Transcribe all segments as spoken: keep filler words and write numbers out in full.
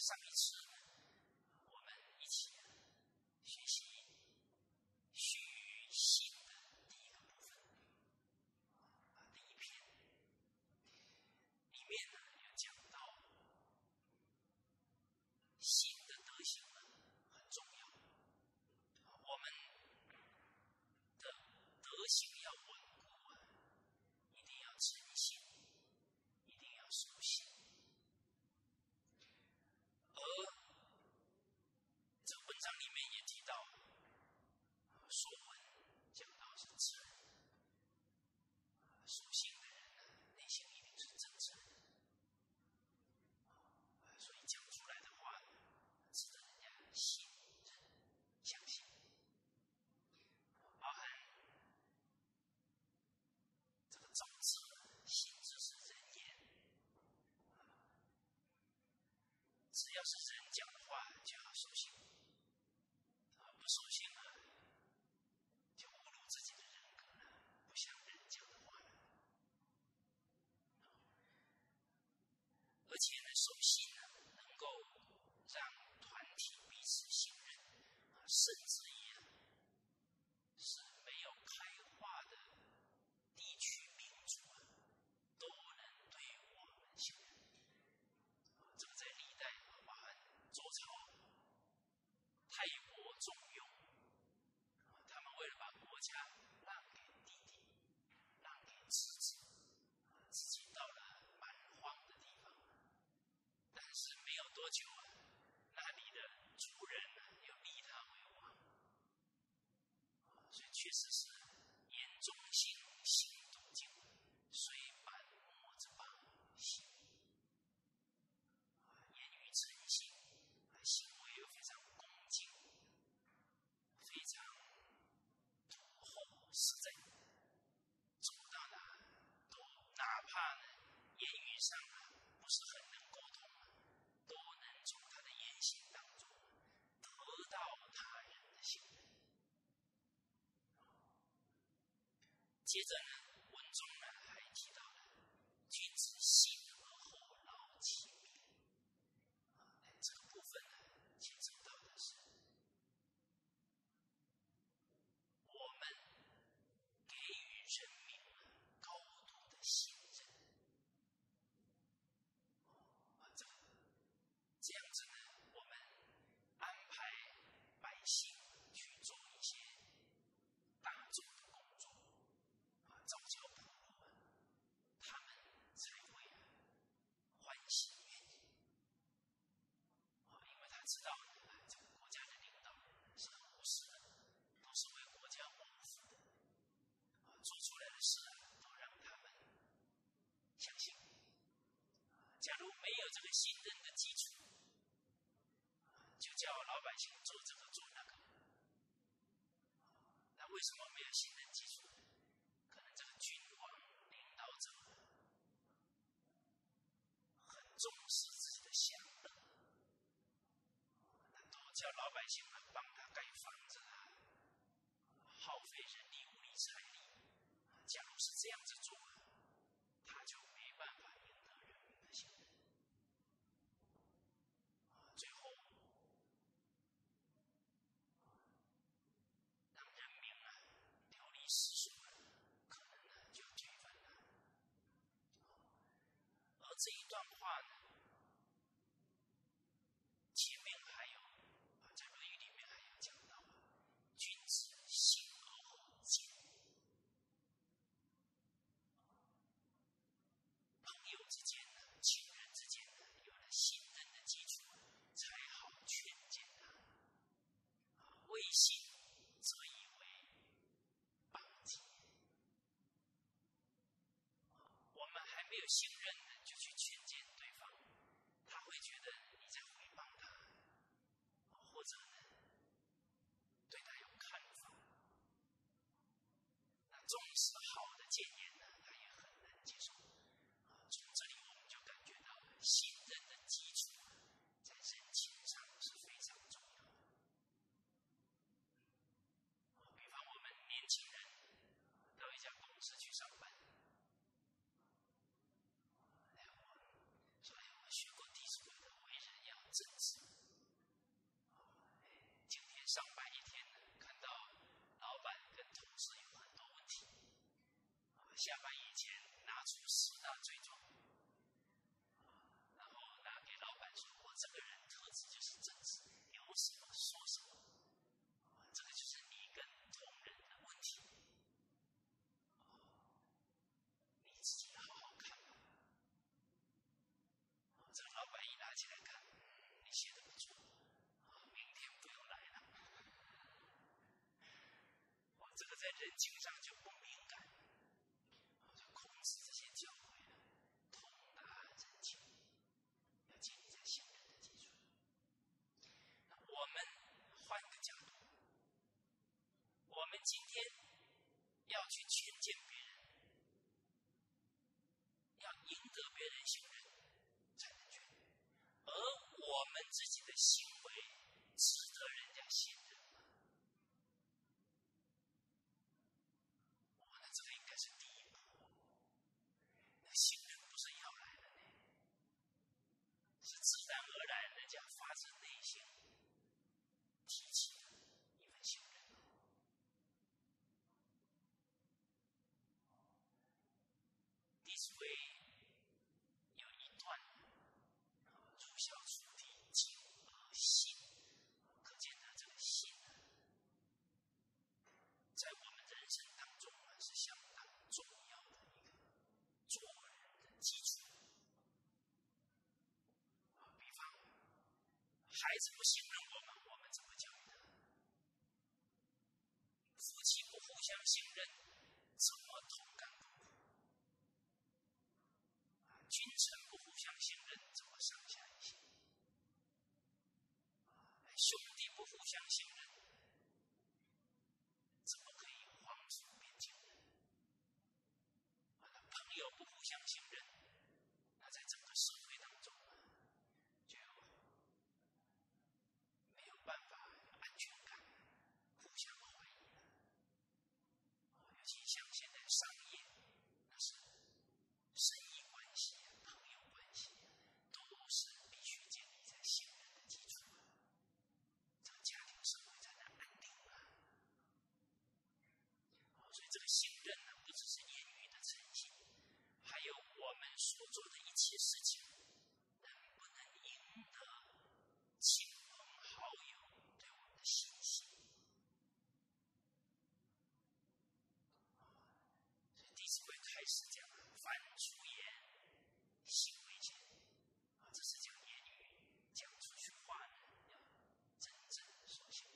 上一次我们一起学习须臾性的第一个部分，第一篇里面呢有讲到性的德行呢很重要，我们的德行要稳固啊，一定要诚信，一定要守信。而这个文章里面也提到，说文讲到是智人，守信的人呢，内心一定是真诚的，所以讲出来的话值得人家信任、相信。包含这个造字，信字是人言，只要是人讲的话就要守信，不守信啊，就侮辱自己的人格了，不像人讲的话了。而且呢，守信呢，能够让团体彼此信任，甚至于啊，是没有开化的地区民族啊，都能对我们信任。这个在历代包含周朝、太伯、仲雍，他们为了把国家让给弟弟，让给侄子，自己到了蛮荒的地方，但是没有多久啊，那里的族人呢又立他为王，所以确实是言忠信，信笃敬，虽满墨之邦，信言语诚信，行为又非常恭敬，非常笃厚实在，走到哪都哪怕呢言语上啊不是很能沟通，都能从他的言行当中得到他人的信任。接着呢，文中呢还提到了君子信而后劳其民，这个部分呢牵扯到的是我们给予人民高度的信任，这个这样子呢，我们安排百姓去做一些大众的工作，造桥铺路，他们才会欢喜愿意，因为他知道这个国家的领导人是很务实的，都是为国家谋福的，做出来的事啊都让他们相信。假如没有这个信任的基础，就叫老百姓做这个做那个，那为什么没有信任基础呢？可能这个君王领导者很重视自己的享乐，那都叫老百姓们帮他盖房子啊，耗费人力物力财力，假如是这样子做，他就没办法赢得人民的信任。最后让人民啊流离失所，可能呢就推翻了。而这一段话呢，前面还有在《论语》里面还有讲到，君子信而后敬，朋友之间呢，亲人之间呢，有了信任的基础，才好劝谏他。未信则以为谤己，我们还没有信任呢，就去劝谏对方，他会觉得你在诽谤他，或者呢对他有看法。那纵使好的谏言呢，他也很难接受。从这里我们就感觉到信任的基础在人情上是非常重要的。比方我们年轻人到一家公司去上班，哎，我说哎，我学过《弟子规》的，为人要正直在人情上就不敏感，就控制这些教诲呢，通达人情，要建立在信任的基础。我们换个角度，我们今天要去劝谏别人，要赢得别人信任才能劝，而我们自己的行为值得人家信任吗？那这个应该是第一步。那信任不是要来的呢，是自然而然人家发自内心提起的一份信任。弟子规有一段，出孝出弟，敬而信，可见的这个信在我们人生当中是相当重要的一个做人的基础。比方，孩子不信任我们，我们怎么教育他？夫妻不互相信任，怎么同甘共苦？君臣不互相信任，怎么上下一心？兄弟不互相信任，怎么可以皇叔变情人？朋友不互相信任，那在整个社会当中就没有办法有安全感，互相怀疑了。尤其像现在商业，那是生意关系、朋友关系，都是必须建立在信任的基础，这个家庭社会才能安定啊。所以这个信任呢，不只是言语的诚信，还有我们所做的一切事情，能不能赢得亲朋好友对我们的信心？所以《弟子规》开始讲凡出言，信为先。这是讲言语，讲出去话呢，要真正说信。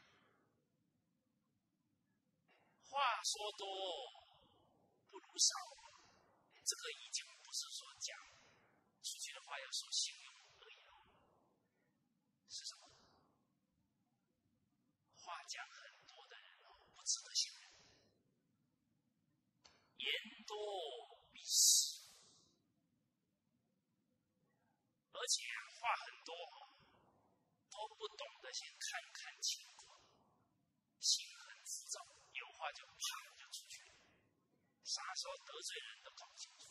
话说多不如少，这个已经不是说讲出去的话要说信用而已了，是什么？话讲很多的人不值得信任，言多必失，而且话很多都不懂得先看看情况，心很浮躁，有话就啪就出去了，啥时候得罪人都搞不清楚。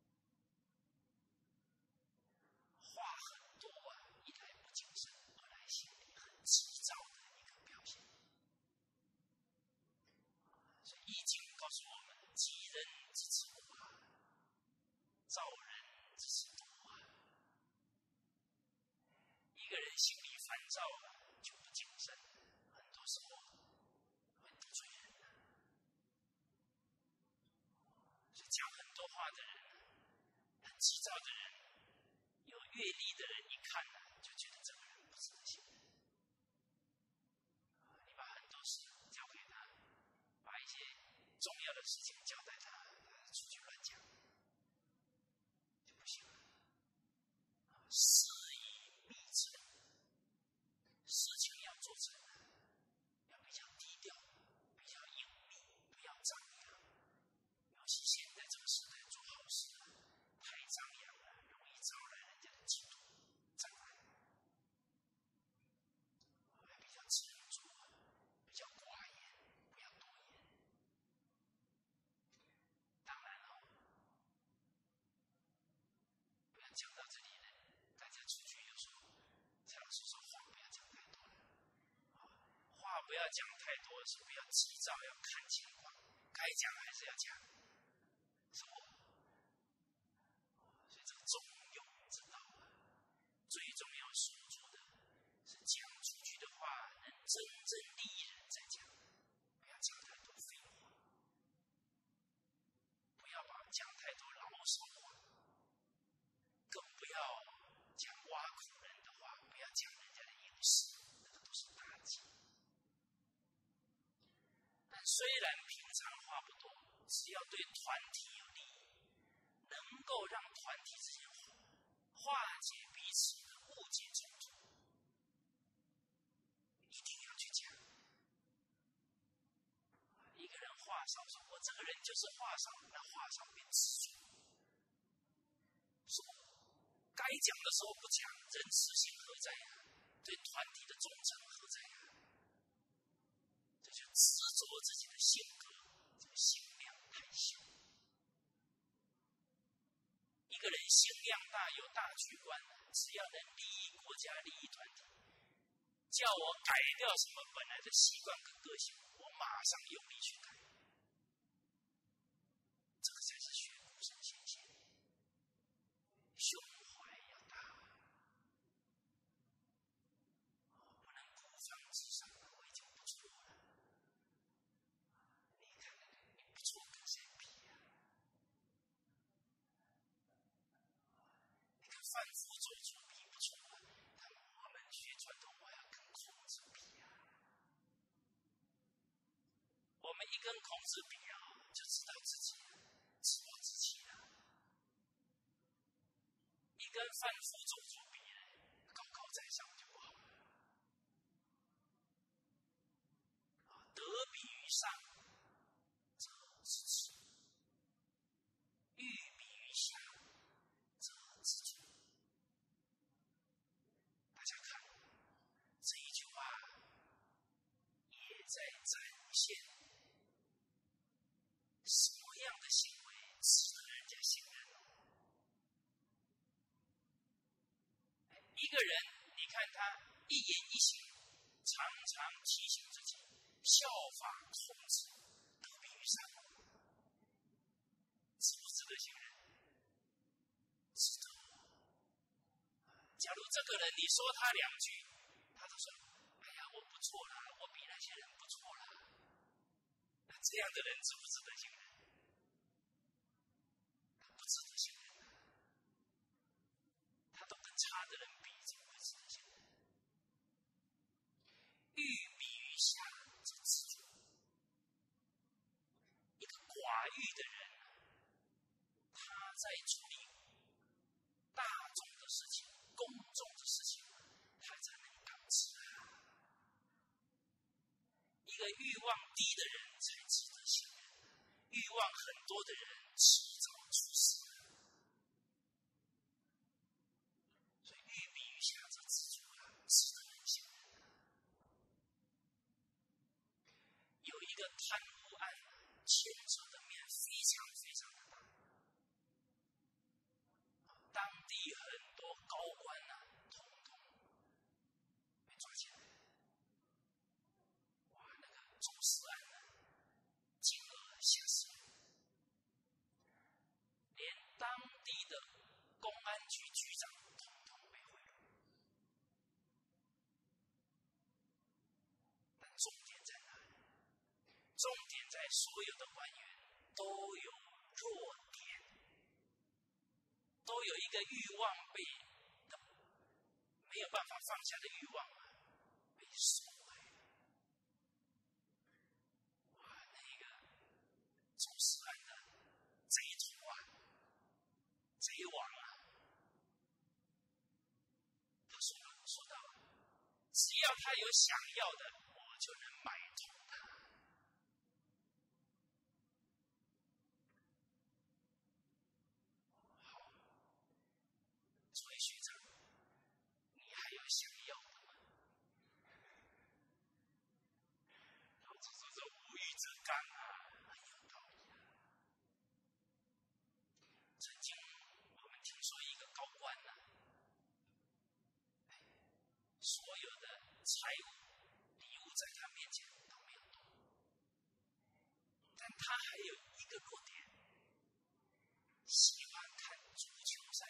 话很多啊，一来不谨慎，二来心里很急躁的一个表现。所以《易经》告诉我们：吉人之之五啊，躁人之之多啊。一个人心里烦躁啊，就不谨慎，很多时候会得罪人啊。所以讲很多话的人，很急躁的人，有阅历的人一看呢，就觉得这个人不值得信任。你把很多事交给他，把一些重要的事情交代他，他出去乱讲，就不行了。事以密成，事情要做成，要比较低调，比较隐秘，不要张扬。尤其现在这个时代做好事太张扬了，容易招来人家的嫉妒、障碍。还比较沉着，比较寡言，不要多言。当然了，不要讲到这里呢，大家出去有时候蔡老师说话不要讲太多了，话不要讲太多，是不要急躁，要看情况，该讲还是要讲，是我。所以这个中庸之道啊，最重要守住的是讲出去的话能真正利人再讲，不要讲太多废话，不要把讲太多牢骚话，更不要讲挖苦人的话，不要讲人家的隐私，那个都是大忌。但虽虽然平常话不多，只要对团体有利益，能够让团体之间化解彼此的误解冲突，一定要去讲。一个人话少，说我这个人就是话少，那话少变执着。说该讲的时候不讲，人此心何在呀、啊？对团体的忠诚何在呀、啊？这就执着自己的性格，这个心量太小。一个人心量大，有大局观，只要能利益国家、利益团体，叫我改掉什么本来的习惯跟个性，我马上用力去改。这个才是学古圣先贤，胸怀要大，不能孤芳自赏，我已经不错了。你看，你不错跟谁比呀、啊？你跟贩夫走卒比不错啊，但我们学传统文化要跟孔子比呀、啊。我们一跟孔子比啊，就知道自己自暴自弃了。一跟贩夫走卒比呢，高高在上就不好了。德比于上，则知耻；欲比于下，则知足。大家看这一句话，也在展现什么样的行为值得人家信任呢？一个人，你看他一言一行，常常提醒自己效法孔子，德比于上，值不值得信任？值得。假如这个人你说他两句，他都说：“哎呀，我不错啦，我比那些人不错啦。”那这样的人值不值得信任？他不值得信任啊！他都跟差的人比，怎么会值得信任？欲比于下，则知足。一个寡欲的人，他在处理大众的事情、公众的事情，他才能刚直啊。一个欲望低的人才值得信任，欲望很多的人迟早出事。所以欲比于下，则知足啊，值得人信任。有一个贪污案，牵扯的面非常非常的大，当地很多高官啊，统统被抓起来。哇，那个走私案呢、啊，金额吓死人，连当地的公安局局长统统被贿赂。但重点在哪里？重点在所有的官员都有弱点，都有一个欲望被没有办法放下的欲望啊，被收回了。哇，那个走私案的贼头啊，贼王啊，他说了说到，只要他有想要的，我就能买通他。好，作为学长，你还有想要的吗？老子说这无欲则刚啊，很有道理啊。曾经我们听说一个高官呢、啊，所有的财物、礼物在他面前都没有动，但他还有一个弱点，喜欢看足球赛。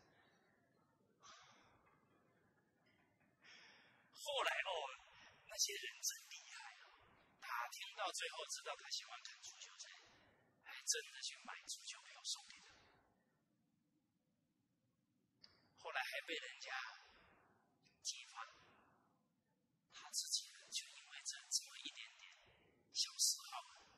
后来哦，那些人真厉害哦，打听到最后知道他喜欢看足球赛，还真的去买足球票送给他。后来还被人家揭发，他自己呢就因为这这么一点点小嗜好，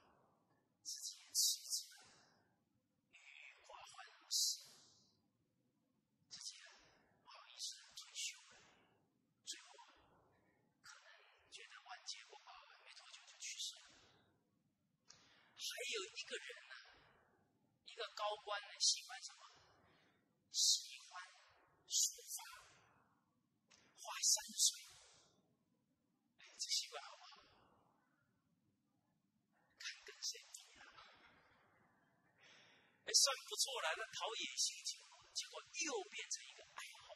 还有一个人呢、啊，一个高官呢，喜欢什么？喜欢书法、画山水。哎，这习惯好不好？看跟谁比啊？哎，算不错了，那陶冶心情，结果又变成一个爱好。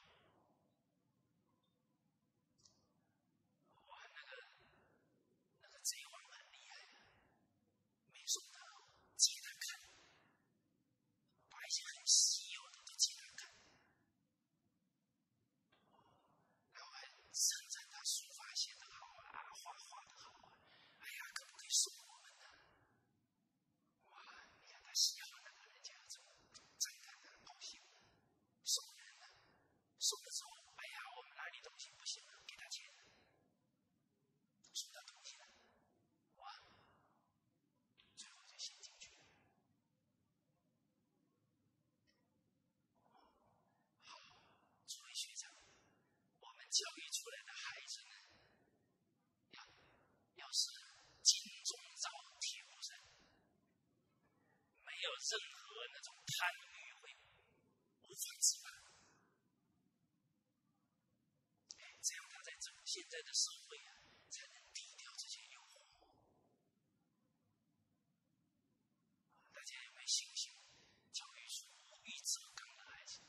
哇，那个那个贼王很厉害啊，没送他，借他看，把一些很稀有的都借他看，然后还称赞他书法写得好啊，画画得好啊，哎呀，可不可以送我们呢？哇，你看他喜好那个人家怎么赞叹他高兴呢？送人呢？送了之后，哎呀，我们哪里东西不行了，给他钱，送他东西了，哇，最后就陷进去了。好，作为学长，我们教育出来的孩子呢，要要是金钟罩铁布衫，没有任何那种贪欲会无法自拔。这样他在这现在的社会啊，才能抵掉这些诱惑。大家有没有信心教育出无欲则刚的孩子？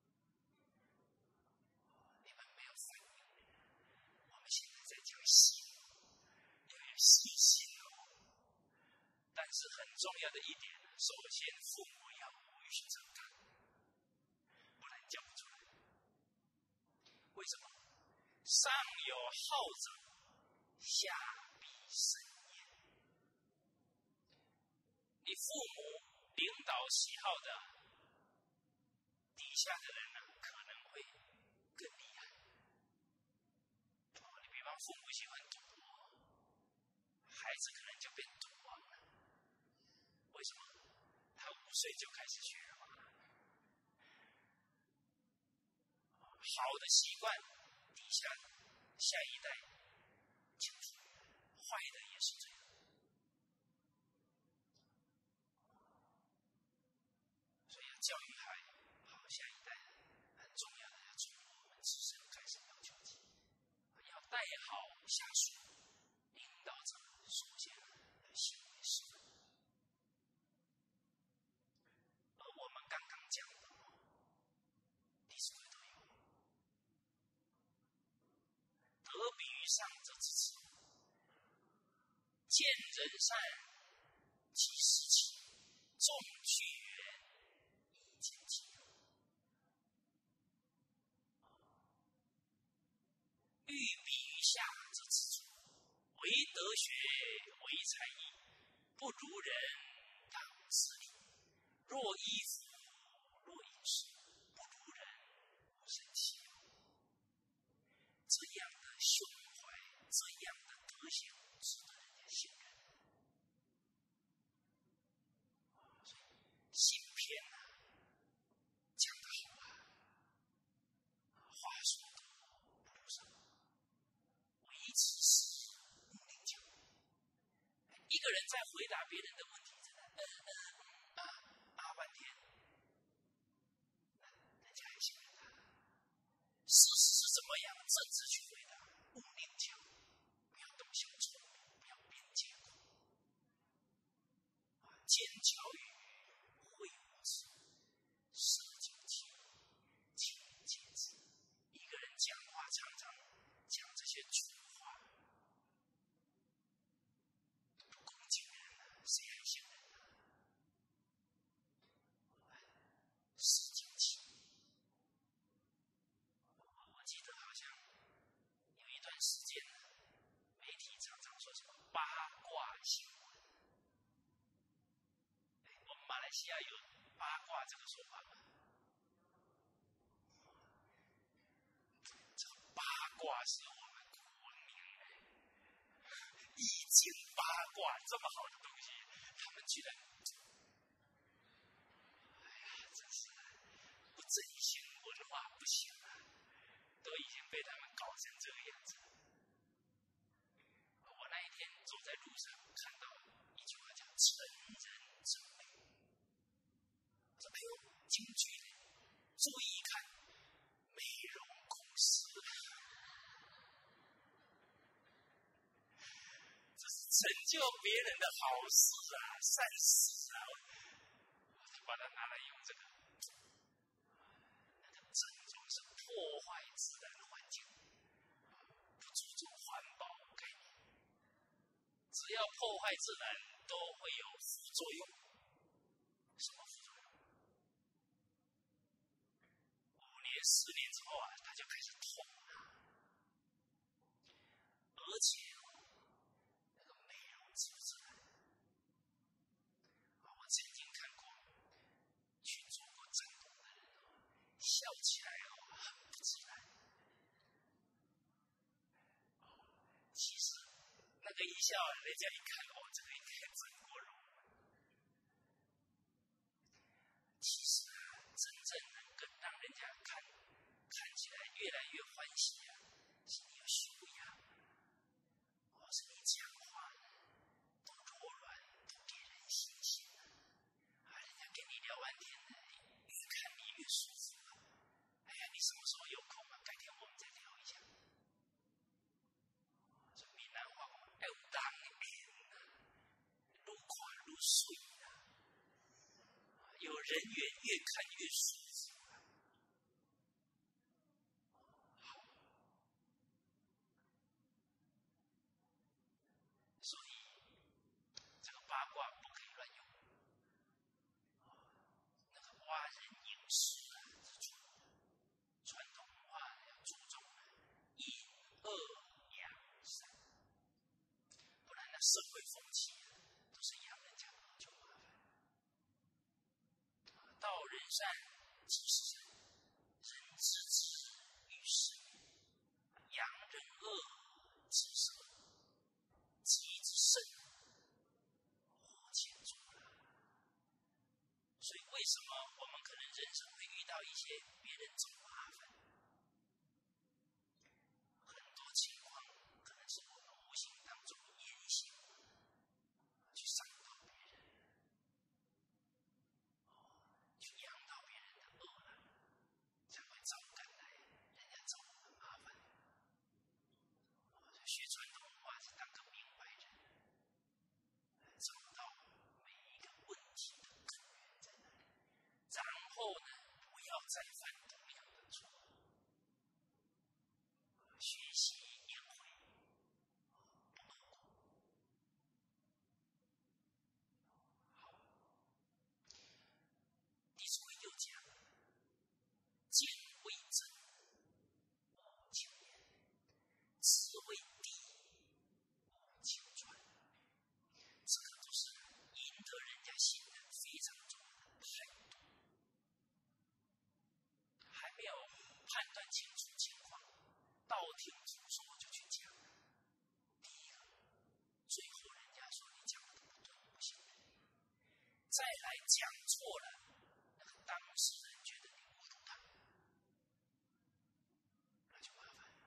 你们没有反应。我们现在在讲心，要有细心哦。但是很重要的一点，首先父母要无欲则刚，不然教不出来。为什么？上有好者，下必甚焉。你父母领导喜好的，底下的人呢可能会更厉害。你比方父母喜欢赌博，孩子可能就变赌王了。为什么？他五岁就开始学嘛。好的习惯，底下下一代清楚，坏的也是这样。所以要教育好好下一代，很重要的要从我们自身开始要求起，要带好下属，领导者首先要行为示范。而我们刚刚讲的《弟子规》都有，德比于上则知之，见人善即事其，众去远以见其友。欲比于下则知足，唯德学，唯才艺，不如人当自砺。若依夫，若饮食，不如人，无生其友。这样的胸怀，这样的德行，值得人家信任。所以行篇啊，讲得好啊，话说多不如少，唯其事，勿宁讲。一个人在回答别人的问题，真的，嗯嗯啊啊半天，人家还信任他。事实是怎么样，正直去回答，勿宁讲，不要动小聪明，不要编结果。见巧语，会无知，舍近其物，亲近之。一个人讲话常常讲这些粗话，不恭敬人啊，谁还信任啊？舍近其物。我记得好像有一段时间呢，媒体常常说什么八卦新闻。我们马来西亚有八卦这个说法吗？这个八卦是我们古文明易经八卦这么好的东西，他们居然，哎呀，真是不振兴文化不行啊，都已经被他们搞成这个样子。我那一天走在路上看到一句话叫“成人成就别人的好事啊、善事啊，他把它拿来用这个，那个真宗是破坏自然环境，不注重环保概念，只要破坏自然，都会有副作用。什么副作用？五年、十年之后啊，它就开始痛了，而且那个美容自不自然？我曾经看过去做过整容的人哦，笑起来哦很不自然。其实那个一笑，人家一看哦，这个应该整过容。其实啊，真正能够让人家看看起来越来越欢喜啊，是你有修养，或是你讲话呢不柔软，不给人信心啊，人家跟你聊完天呢，越看你越舒服啊。哎呀，你什么时候有空啊？改天我们再聊一下。这闽南话讲，有当面啊，愈看愈水啊，有人缘越看越舒服啊。所以这个八卦不可以乱用，那个挖人隐私啊是错的。传统文化要注重隐恶扬善，不然那社会风气啊都是扬人家恶就麻烦。道人善即是善，人知之欲是也；扬人恶即是恶，己之甚祸千阻了。所以为什么我们可能人生会遇到一些别人找麻烦？很多情况可能是我们无形当中言行去伤到别人，去扬到别人的恶了，才会招赶来人家找我们麻烦。学传统文化是当个明白人，找到每一个问题的根源在哪里，然后呢，不要再犯同样的错。学习颜回，不落过。好，弟子规又讲：见未真，勿轻言；知未地，勿轻传。这个都是赢得人家信任非常重要的态度。还没有判断清楚情况，道听途说就去讲。第一个，最后人家说你讲的都不对，不信任你。再来讲错了，那个当事人觉得你侮辱他，那就麻烦了。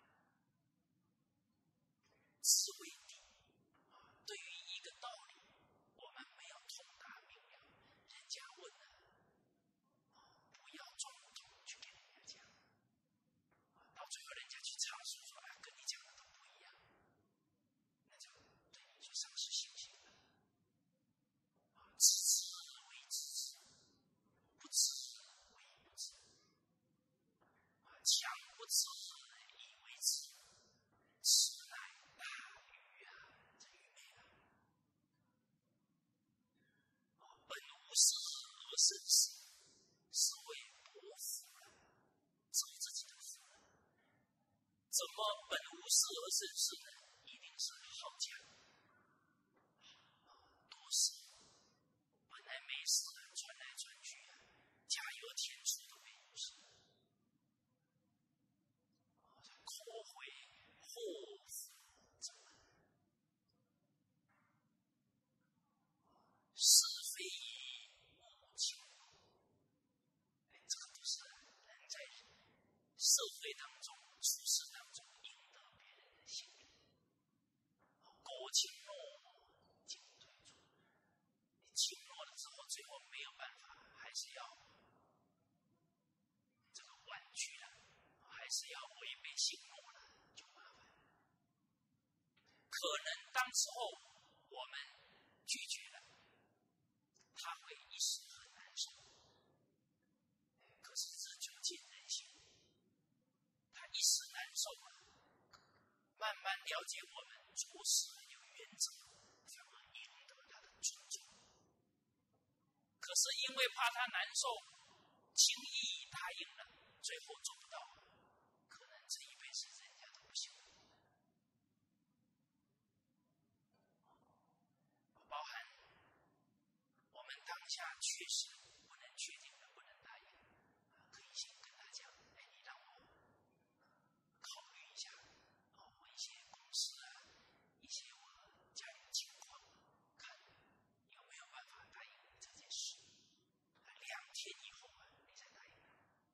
知未地，对于一个道理，我们没有通达明了，人家问了，不要装懂去给人家讲，到最后人家去查述说，哎，跟你讲的都不一样，那就对你就丧失信心了。知之为知之，不知为不知，强不知以为知，此乃大愚啊！这愚昧了。本无事而生事，是谓薄福了，只有自己的福了。怎么本无事而生事呢？一定是好讲，多事，本来没事啊，传来传去啊，加油添醋都没有事。口回祸福者，是非勿轻入。这个都是人在社会当中、处事当中赢得别人的信任。果轻诺，进退出。你轻诺了之后，最后没有办法，还是要这个婉拒了，还是要违背信诺了，就麻烦。可能当时候我们拒绝了，他会一时很难受。可是日久见人心，他一时难受啊，慢慢了解我们做事有原则，反而赢得他的尊重。可是因为怕他难受，轻易答应了，最后做不到，可能这一辈子人家都不行。包含我们当下确实不能确定的，不能答应，可以先跟他讲，哎，你让我考虑一下，我一些公司啊，一些我家里的情况，看有没有办法答应这件事。两天以后啊，你才答应他，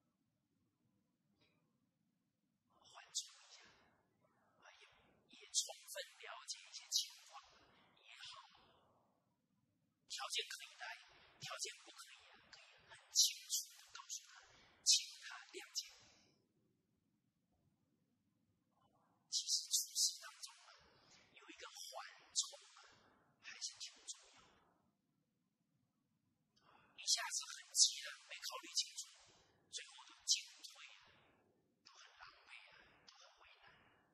缓冲一下，也也充分了解一些情况也好。条件可以答应，条件不可以啊，可以很清楚的告诉他，请他谅解。其实处事当中啊，有一个缓冲啊，还是挺重要的。一下子很急了，没考虑清楚，最后都进退啊，都很狼狈啊，都很为难。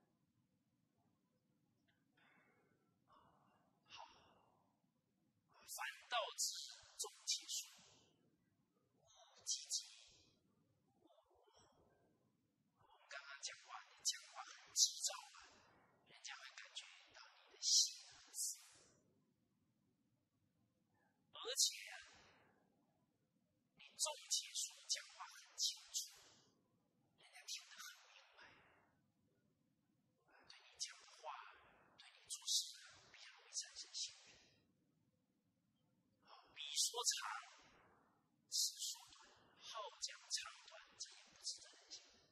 好，反倒之重其数，勿积极，勿模糊。我们刚刚讲话，你讲话很急躁啊，人家会感觉到你的心很死。而且啊，你重其数，讲话很清楚，人家听得很明白。对你讲的话，对你做事比较容易产生信任。比说长，事说短，好讲长短，这也不值得人信任。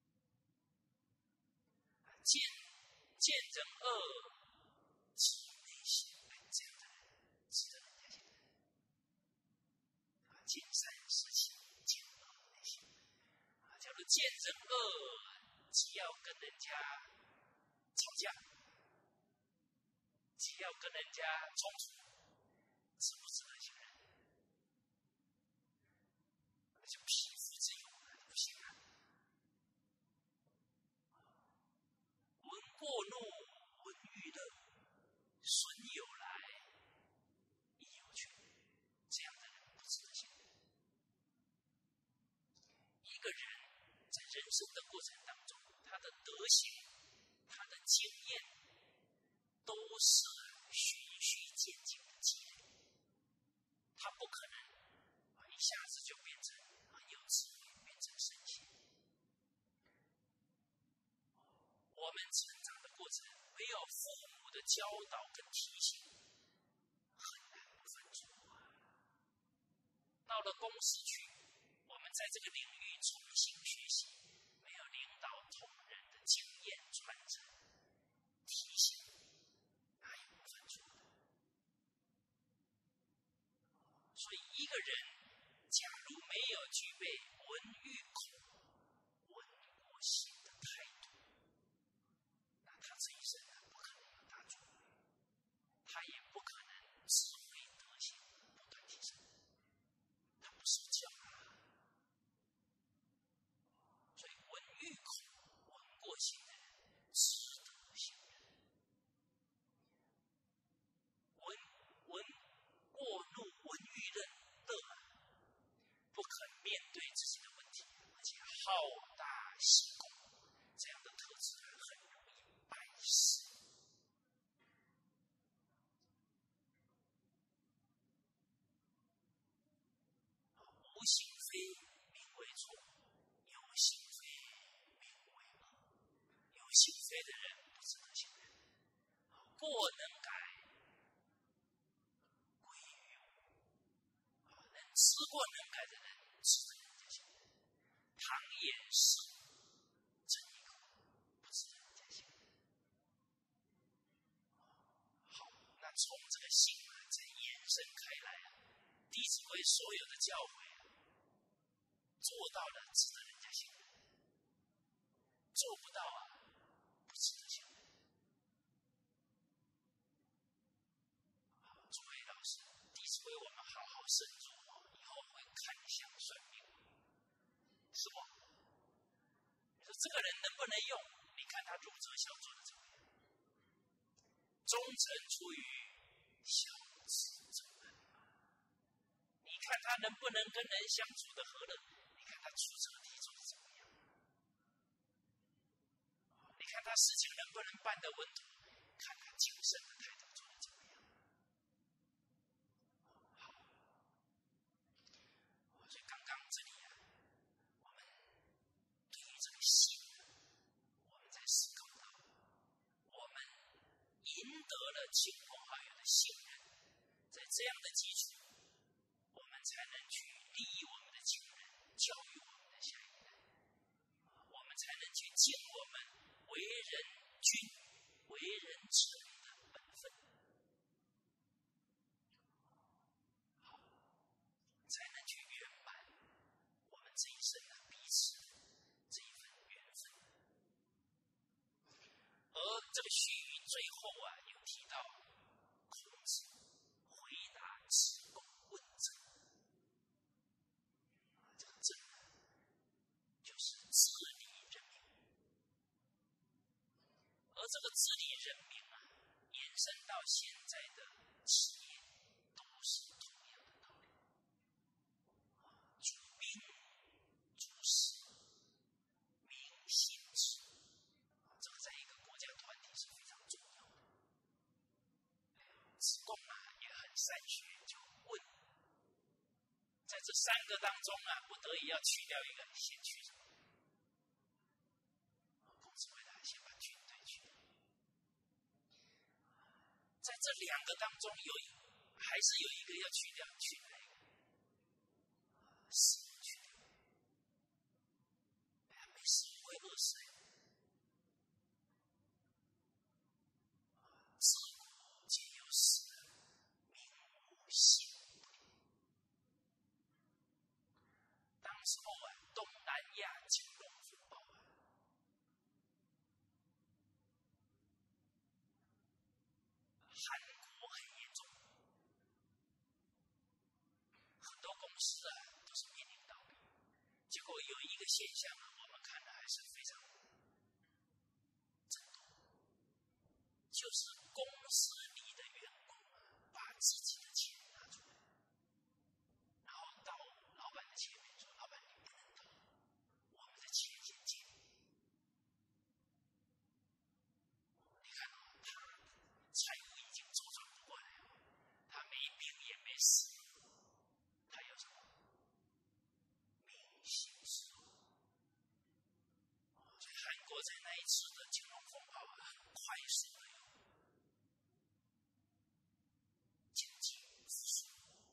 见见人恶，其内心，这样的人值得人家信任。见善思齐，见恶内心。假如见人恶，既要跟人家吵架，既要跟人家冲突，值不值得信任？那就匹夫之勇了，不行啊！闻过怒，闻欲乐，损有来，亦有去，这样的人不值得信任。一个人在人生的过程当中，他的德行，他的经验，都是循序渐进的积累。他不可能一下子就变成很有智慧，变成神仙。我们成长的过程，没有父母的教导跟提醒，很难不犯错啊。到了公司去，我们在这个领域重新学习，没有领导同仁的经验传承、提醒，哪有不犯错的？所以一个人假如没有具备闻欲恐、闻过心的态度，那他这一生不可能有大作为，他也不可能智慧德行不断提升，他不受教啊。所以闻欲恐、闻过心的人值得信任。闻闻过怒、闻欲乐，不肯面对自己的问题，而且好大喜功，这样的特质很容易败事。无心非名为错，有心非名为恶。有心非的人不值得信任，过能改归于无，能吃过能改的人值得人家信任。唐掩饰，真一口，不值得人家信任。好，那从这个心啊，再延伸开来啊，弟子规所有的教诲啊，做到了值得人家信任，做不到啊，不值得信任。 非我们好好深入，以后会看相算命，是不？你说这个人能不能用？你看他入则小做的怎么样？忠诚出于小智者难。你看他能不能跟人相处的和乐？你看他出则题做的怎么样？你看他事情能不能办得稳妥？看他精神的态度做得怎么样？好，所以刚刚这里啊，我们对于这个信啊，我们在思考到，我们赢得了亲朋好友的信任，在这样的基础，我们才能去利益我们的亲人，教育我们的下一代，我们才能去尽我们为人君、为人臣的本分，好，才能去圆满我们这一生的彼此这一份缘分。而这个须臾最后啊，有提到孔子回答子贡问政，这个政就是治理人民，而这个治理人民啊，延伸到现在的企业，都是同样的道理。主兵主事，民信治，这个在一个国家团体是非常重要的。子贡啊也很善学，就问，在这三个当中啊，不得已要去掉一个，先去什么？孔子回答：先把军队去掉。在这两个当中有还是有一个要去掉，去哪一个？食物去掉。哎呀，没食物会饿死呀。自古皆有死，民无信不立。当时候啊，东南亚金融风暴啊，韩国很严重，很多公司啊都是面临倒闭。结果有一个现象啊，我们看的还是非常震动，就是公司里的员工啊，把自己的钱拿出来，然后到老板的前面说：“老板，你不能动，我们的钱先借你。”你看哦，他财务已经周转不过来了，他没病也没死，他有什么？民心治。所以韩国在那一次的金融风暴很快速的有经济复苏，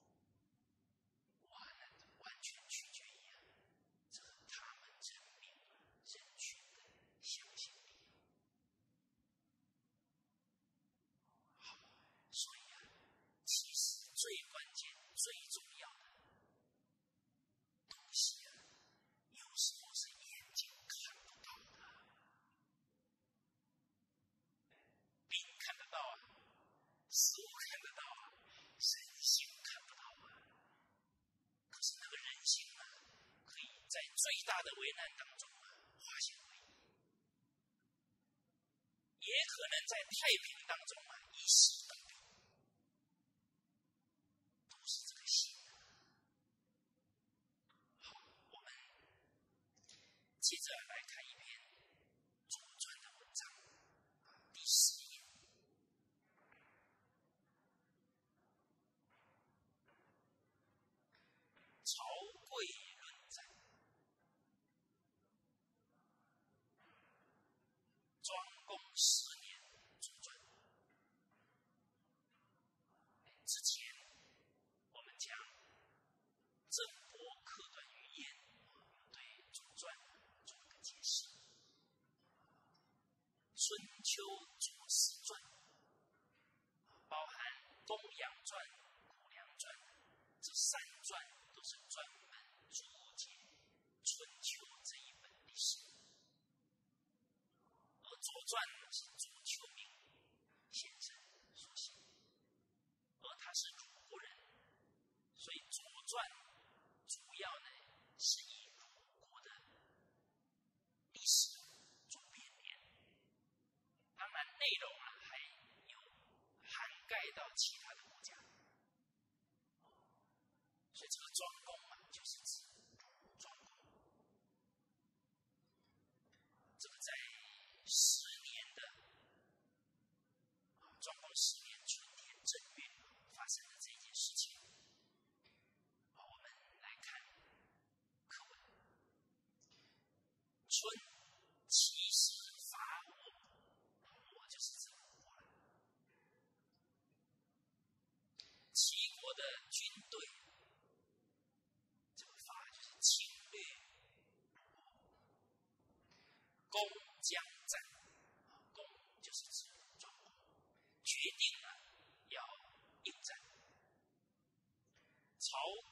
完了完全取决于啊，这个他们人民人群的向心力。好，所以啊，其实最关键、最重要的东西啊，有时候是眼睛看不到的。兵看得到啊，食物看得到啊，人心看不到啊。可是那个人心啊，可以在最大的危难当中啊，化险为夷，也可能在太平当中啊，一时得病，都是这个心啊。好，我们接着来看一篇《左传》的文章，第十页。曹刿论战。庄公十年，左传。之前我们讲郑伯克段于鄢，对左传做了个解释。春秋左氏传包含公羊传、谷梁传，这三传都是专门注解春秋这一本历史。而左传呢，是左丘明先生所写，而他是鲁国人，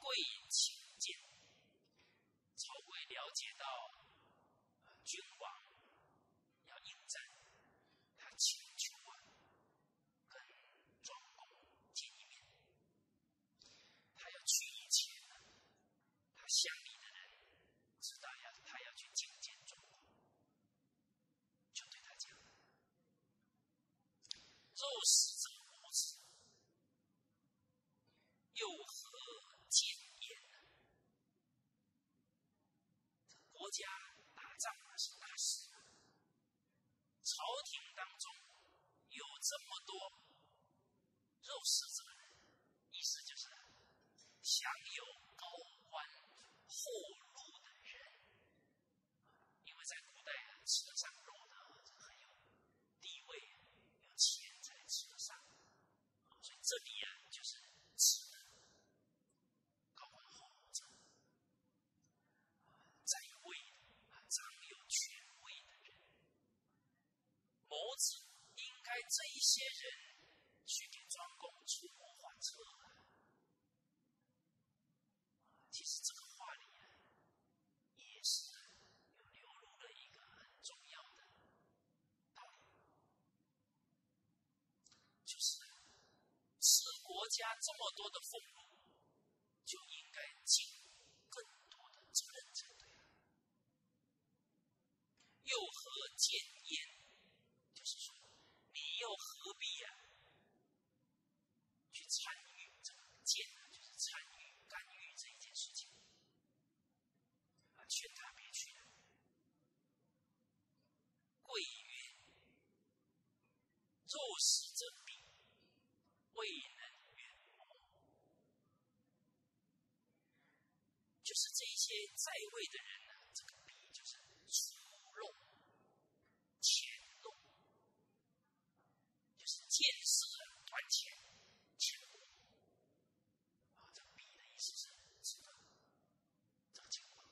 贵请见。曹刿了解到、呃、君王要应战，他请求啊跟庄公见一面。他要去以前呢，他乡里的人知道要他要去觐见庄公，就对他讲：肉食者无耻，又何见焉呢？国家打仗啊是大事，朝廷当中有这么多肉食者，意思就是享有高官厚禄的人，因为在古代啊，吃得上肉的很有地位，有钱才吃得上，所以这里啊就是指的高官厚禄者，在位掌有权位的人。谋子应该这一些人去给庄公出谋划策啊。其实这个话里啊，也是有流露了一个很重要的道理，就是吃国家这么多的俸禄，就应该尽更多的责任才对了。又何见焉？就是说，你又何必啊去参与这个见呢？就是参与干预这一件事情啊，劝他别去了。刿曰：肉食者鄙，未能远谋。就是这一些在位的人呢、啊，这个鄙就是粗陋、浅陋，就是见识啊短浅、浅薄。啊，这鄙的意思是指的这个情况。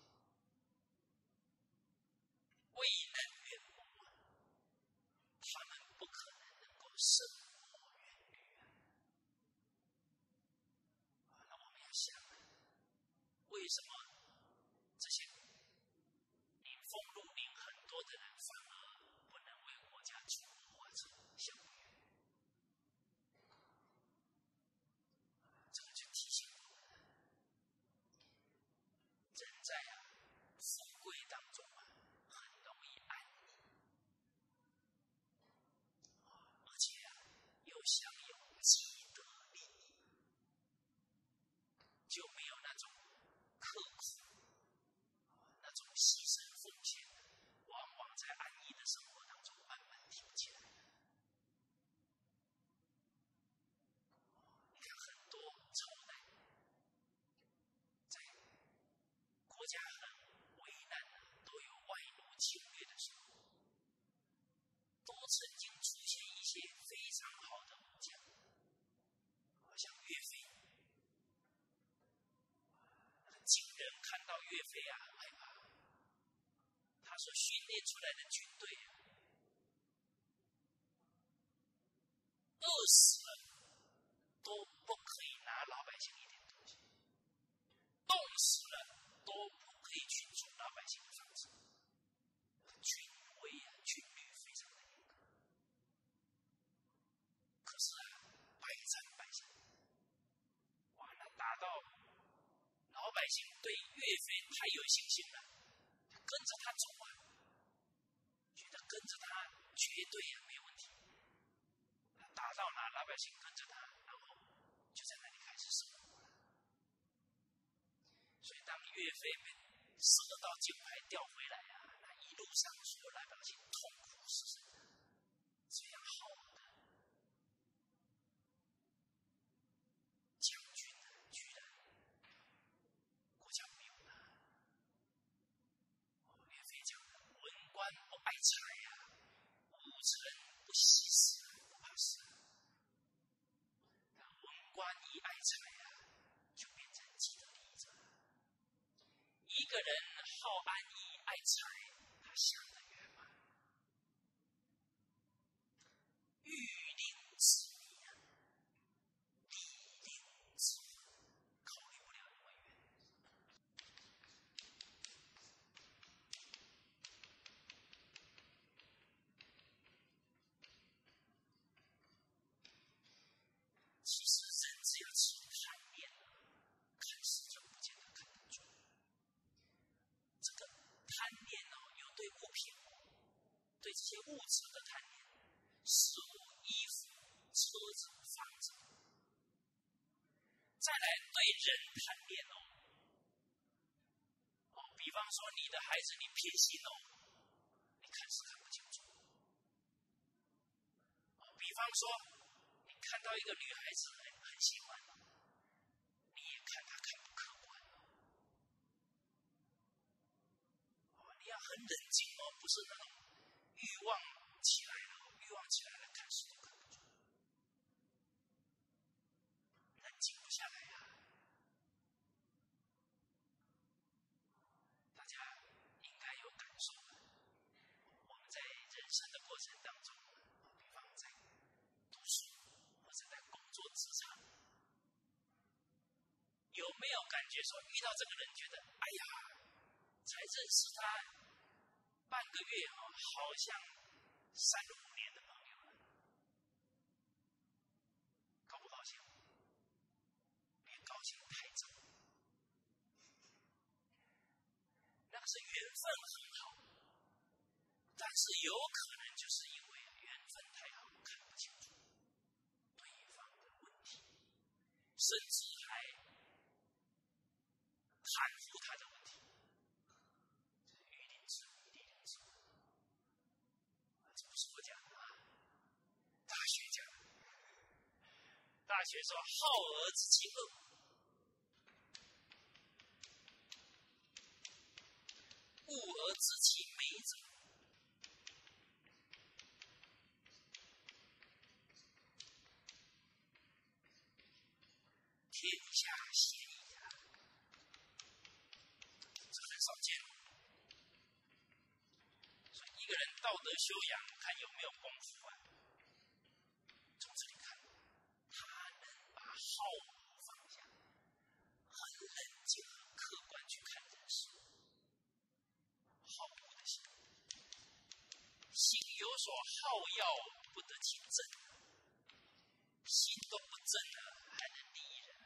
未能远谋啊，他们不可能能够深谋远虑啊。啊，那我们要想啊，为什么这些领俸禄领很多的人反而不能为国家出谋划策，想不远？这个就提醒我们了，人在啊富贵当中啊，很容易安逸，而且啊又享有既得利益，就没有那种刻苦、那种牺牲奉献，往往在安逸的生活当中慢慢提不起来了。你看很多朝代在国家很为难的，都有外奴侵略的时候，都曾经出现一些非常好的武将，好像岳飞。那个晋人看到岳飞啊，很害怕。他所训练出来的军队啊，饿死了都不可以拿老百姓一点东西，冻死了都不可以去住老百姓的房子。军规啊，军律非常的严格。可是啊，百战百胜，哇，那打到老百姓对岳飞太有信心了，就跟着他走啊，觉得跟着他绝对啊没问题。他打到哪，老百姓跟着他，然后就在那里开始生活了。所以当岳飞被射到金牌调回来啊，那一路上所有老百姓痛苦死神的，这样好的将军呢，居然国家不用他。岳飞讲的“文官不爱财啊，武臣不惜死，不怕死”。但文官一爱财啊，就变成既得利益者了。一个人好安逸爱财，他想得远吗？欲令之利啊，利令之魂，考虑不了那么远。 再来对人贪恋哦，哦，比方说你的孩子你偏心哦，你看是看不清楚。哦，比方说你看到一个女孩子很很喜欢，你也看她看不客观哦。哦，你要很冷静哦，不是那种欲望起来了，欲望起来了看事都看不出，冷静不下来呀、啊。大家应该有感受的，我们在人生的过程当中，比方在读书或者在工作职场，有没有感觉说遇到这个人觉得，哎呀，才认识他半个月哦，好像三五年的朋友了，高不高兴？别高兴太早，那个是缘分很好，但是有可能就是因为缘分太好，看不清楚对方的问题，甚至还袒护他的问题，这是于林之武、李林之武，这不是我讲的啊，大学讲的。大学说好儿之妻恶，恶儿之妻美者，天下鲜矣啊，这很少见。所以一个人道德修养，看有没有功夫啊。从这里看，他能把好恶放下，很冷静、很客观去看人事。好恶的心，心有所好要，不得其正。心都不正了，还能利益人啊？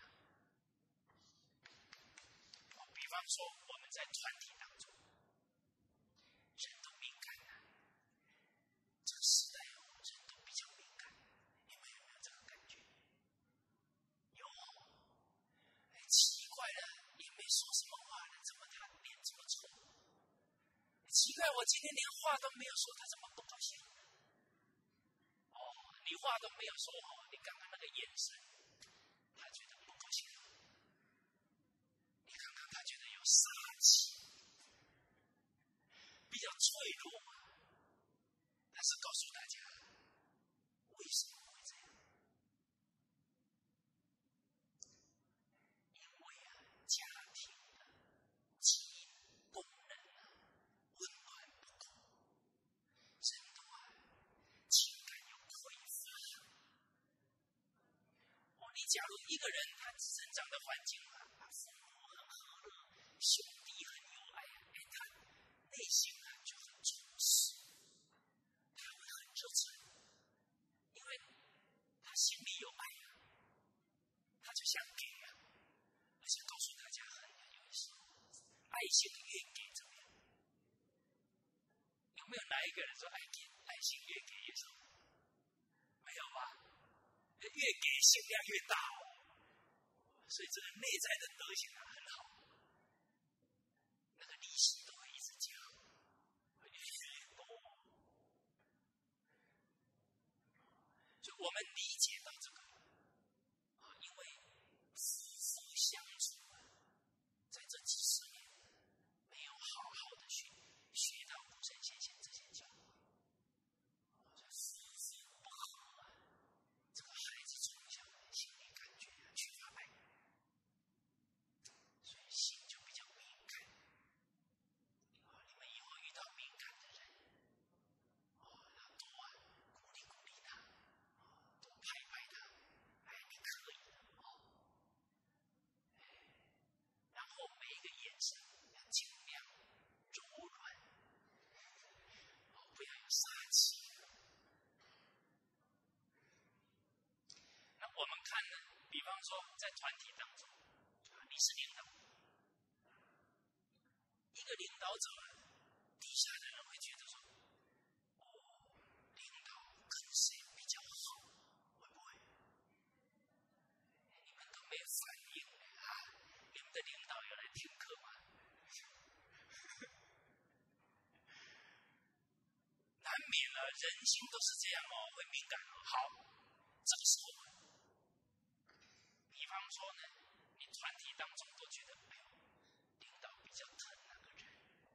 比方说，我们在团体当中，人都敏感啊。这个时代哦，人都比较敏感，你们有没有这个感觉？有。哎，奇怪了，也没说什么话呢，怎么他脸这么臭？奇怪，我今天连话都没有说，他怎么不高兴？哦，你话都没有说哦，你刚刚那个眼神，他觉得不高兴了。你看看，他觉得有杀气，比较脆弱嘛。但是告诉大家，为什么会这样？因为啊，家庭的基因功能啊，温暖不够，人都啊，情感有匮乏。哦，你假如一个人他成长的环境啊，父母很和乐，兄弟很友爱，哎，他内心啊就很充实，他会很热忱，因为他心里有爱啊，他就想给啊。而且告诉大家很有意思，爱心越给怎么样？有没有哪一个人说爱给爱心越给越少？没有吧？越给心量越大哦。所以这个内在的德行啊很好，那个利息都会一直加，会越来越多。所以我们理解到这个啊，因为夫妇相处啊，在这几十年没有好好的去学到古圣先贤这些教诲，夫妇不和啊，这个孩子从小心理感觉啊缺乏爱。所以心就比较敏感。啊，你们以后遇到敏感的人，哦，要多啊鼓励鼓励他，哦，多拍拍他，哎，你可以的，哦，哎，然后每一个眼神要尽量柔软，哦，不要有杀气。那我们看呢，比方说在团体当中，啊，你是领导。一个领导者，底下的人会觉得说，哦，领导跟谁比较好？会不会？你们都没反应性都是这样哦，会敏感哦。好，这个时候啊，比方说呢，你团体当中都觉得，哎呦，领导比较疼那个人，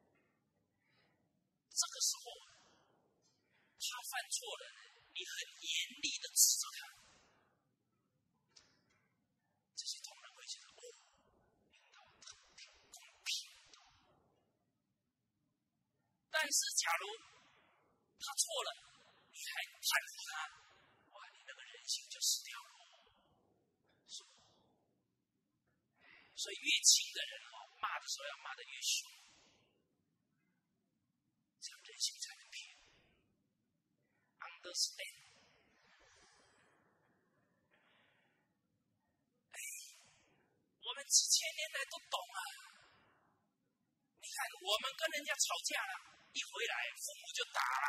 这个时候啊，他犯错了呢，你很严厉的指责他，这些同仁会觉得，哦，领导挺公平的。但是假如他错了，你还袒护他，哇，你那个人性就失掉了。所以越轻的人哦，骂的时候要骂得越凶，这样人性才能变。Understand？ 哎，我们几千年来都懂啊。你看，我们跟人家吵架了，一回来父母就打了，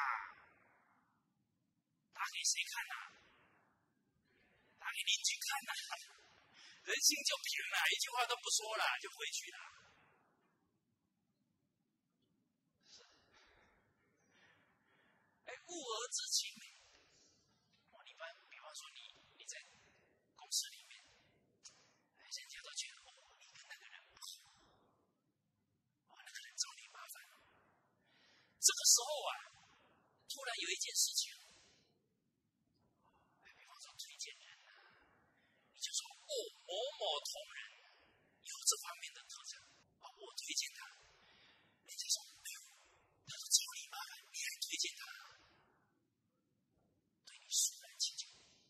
打给谁看呐、啊？打给邻居看呐、啊？人心就平了，一句话都不说了，就回去了。哎，物儿之情。哇，你比比方说你你在公司里面，哎，人家都觉得哦，你跟那个人不好，哦，那个人找你麻烦。这个时候啊，突然有一件事情，哎，比方说推荐人啊，你就说哦，某某同仁有这方面的特长，啊、哦，我推荐他。人家说，哎呦，他说找你麻烦，你还推荐他，对你肃然起敬。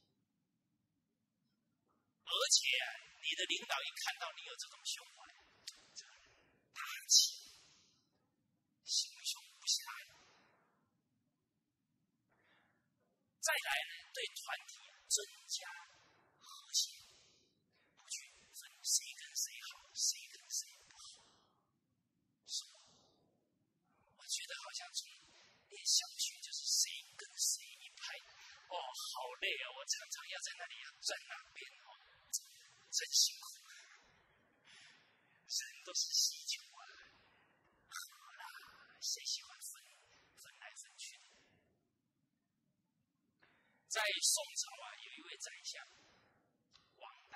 而且啊，你的领导一看到你有这种胸怀，这个人大气，心胸不狭隘。再来呢，对团体增加和谐，不去分谁跟谁好，谁跟谁不好。是吧？我觉得好像从念小学就是谁跟谁一派，哦，好累啊！我常常要在那里要站那边哦，真辛苦。人都是喜酒啊，喝啦，谁喜欢分分来分去的？在宋朝啊，有一位宰相王旦，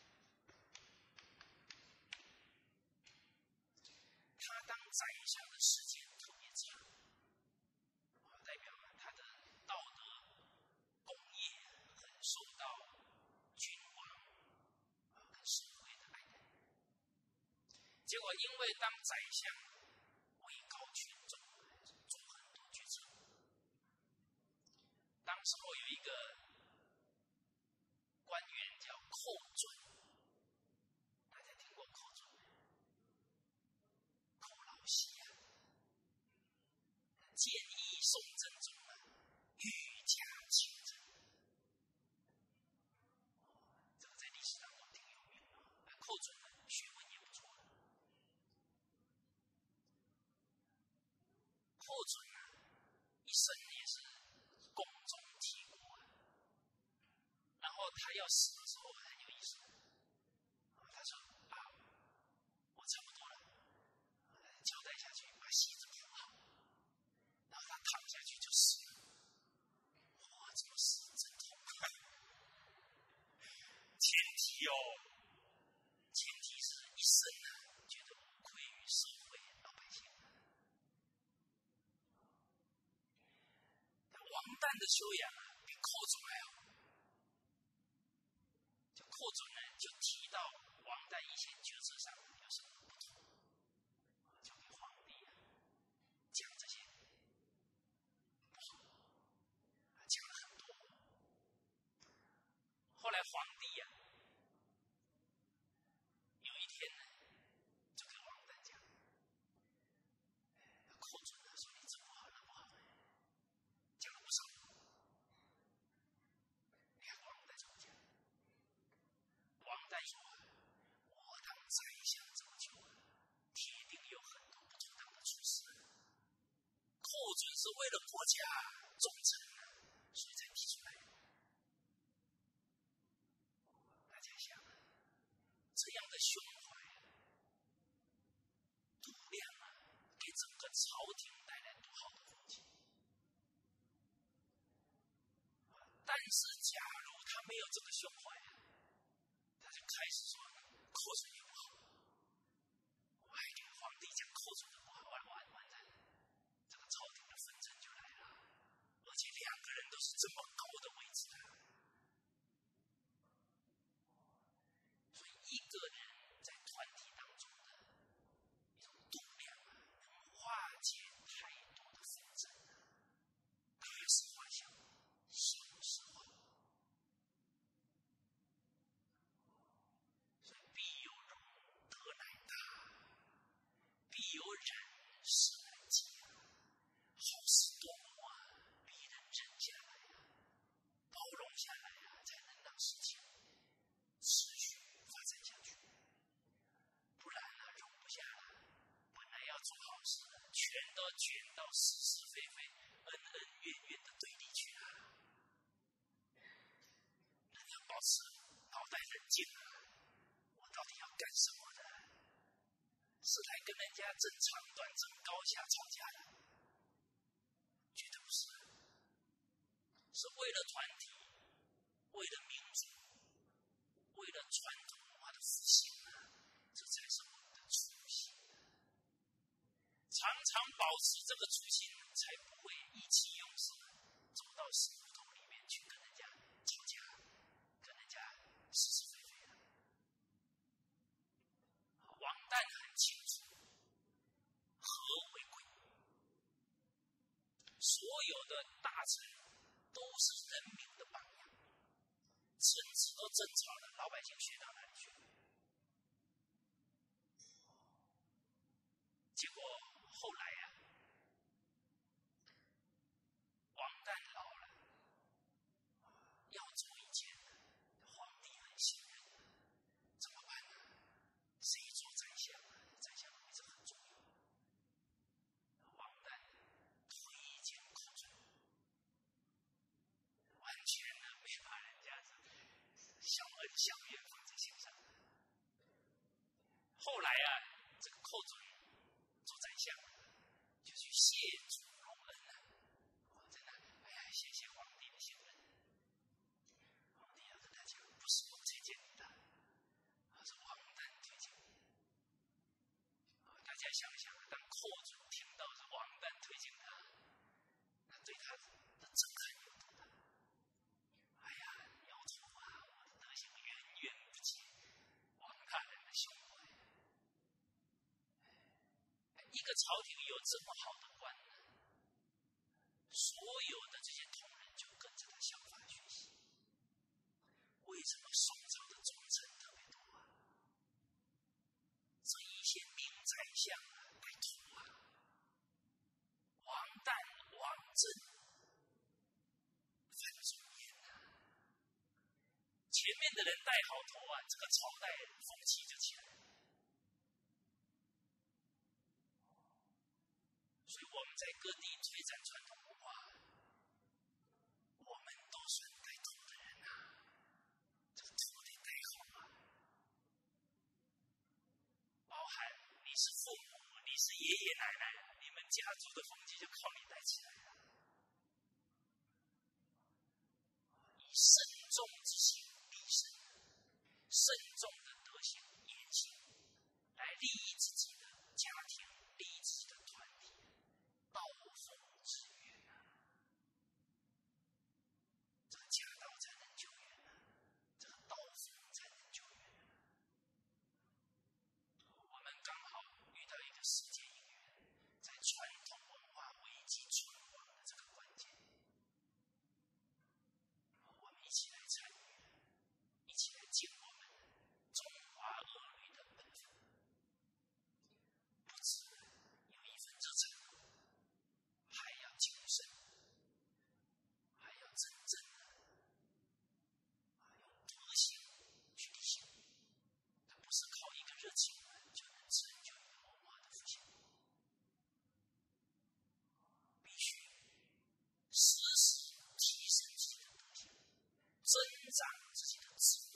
他当宰相的时间特别长，代表了他的道德功业很受到君王跟社会的爱戴。结果因为当宰相位高权重，做很多决策。当时候有一个官员叫寇准，大家听过寇准没？寇老西啊，建议宋真宗啊，愈加亲政。这个在历史当中挺有名的。那寇准呢，学问也不错。寇准啊，一生也是宫中体国啊。然后他要死的时候很有意思，他说啊，我差不多了，交代下去，把席子铺好，然后他躺下去就死了。哇，这个死真痛！前提哦，前提是一生啊，觉得无愧于社会老百姓。王旦的修养啊，比寇准还好。就寇准呢，就提到王旦以前决策上有什么不同，就给皇帝啊讲这些不好，讲了很多。后来皇帝啊，有一天呢，就跟王旦讲，寇准啊说你这不好那不好，讲了不少。你看王旦怎么讲？王旦说，我当宰相这么久啊，铁定有很多不妥当的处事。寇准是为了国家忠诚啊，所以才提出来。大家想啊，这样的胸怀啊，度量啊，给整个朝廷带来多好的风气。 是假如他没有这个胸怀啊，他就开始说扣准也不好。我还给皇帝讲扣准的不好，完完完蛋了，这个朝廷的纷争就来了，而且两个人都是这么高的位置的。所以一个人在团体当中的一种度量啊，能化解太多的纷争啊。大事化小，小事化无。所以必有容，德乃大；必有忍，事乃济啊。好事多磨啊，必人忍下来啊，包容下来啊，才能让事情持续发展下去。不然啊，容不下来，本来要做好事的，全都卷到是是非非、恩恩怨怨的对立去了。人要保持脑袋冷静啊，我到底要干什么的？是来跟人家争长短、争高下吵架的？绝对不是，是为了团体，为了民族，为了传统文化的复兴啊，这才是我们的初心。常常保持这个初心，才不会意气用事，走到死胡同里面去跟人家吵架，跟人家是是非非的。王旦很清楚和为贵，所有的大臣都是人民的榜样，臣子都争吵了，老百姓学到哪里去？结果后来啊，王旦老了，要做一件皇帝很信任的，怎么办呢？谁做宰相啊？宰相的位置很重要。王旦推荐寇准，完全呢没把人家的小恩小怨放在心上。后来啊，这个寇准做宰相，就去谢主隆恩啊，真的，哎呀，谢谢皇帝的信任。皇帝要跟他讲，不是我推荐你的，而是王旦推荐你。大家想想，当寇准听到是王旦推荐他，那对他的震撼有多大？哎呀，摇头啊，我的德行远远不及王大人的胸怀。一个朝廷有这么好的官呢，所有的这些同仁就跟着他效法学习。为什么宋朝的忠臣特别多啊？这一些名宰相啊，拜托啊，王旦、王震、范仲淹啊，前面的人带好头啊，这个朝代风气就起来了。所以我们在各地推展传统文化，我们都算带头的人啊，这个头得带好啊。包含你是父母，你是爷爷奶奶，你们家族的风气就靠你带起来了。以慎重之心立身，慎重的德行言行，来利益自己的家庭，利益自己的团体。道风之源啊，这个家道才能救援啊，这个道风才能救援啊。我们刚好遇到一个世界因缘，在传统文化危机存亡的这个关键，我们一起来参与，一起来尽我们中华儿女的本分，不止有一份热忱，还要谨慎，还要真正的用德行去理性，它不是靠一个热情就能成就一个文化的复兴，必须时时提升自己的德行，增长自己的智慧，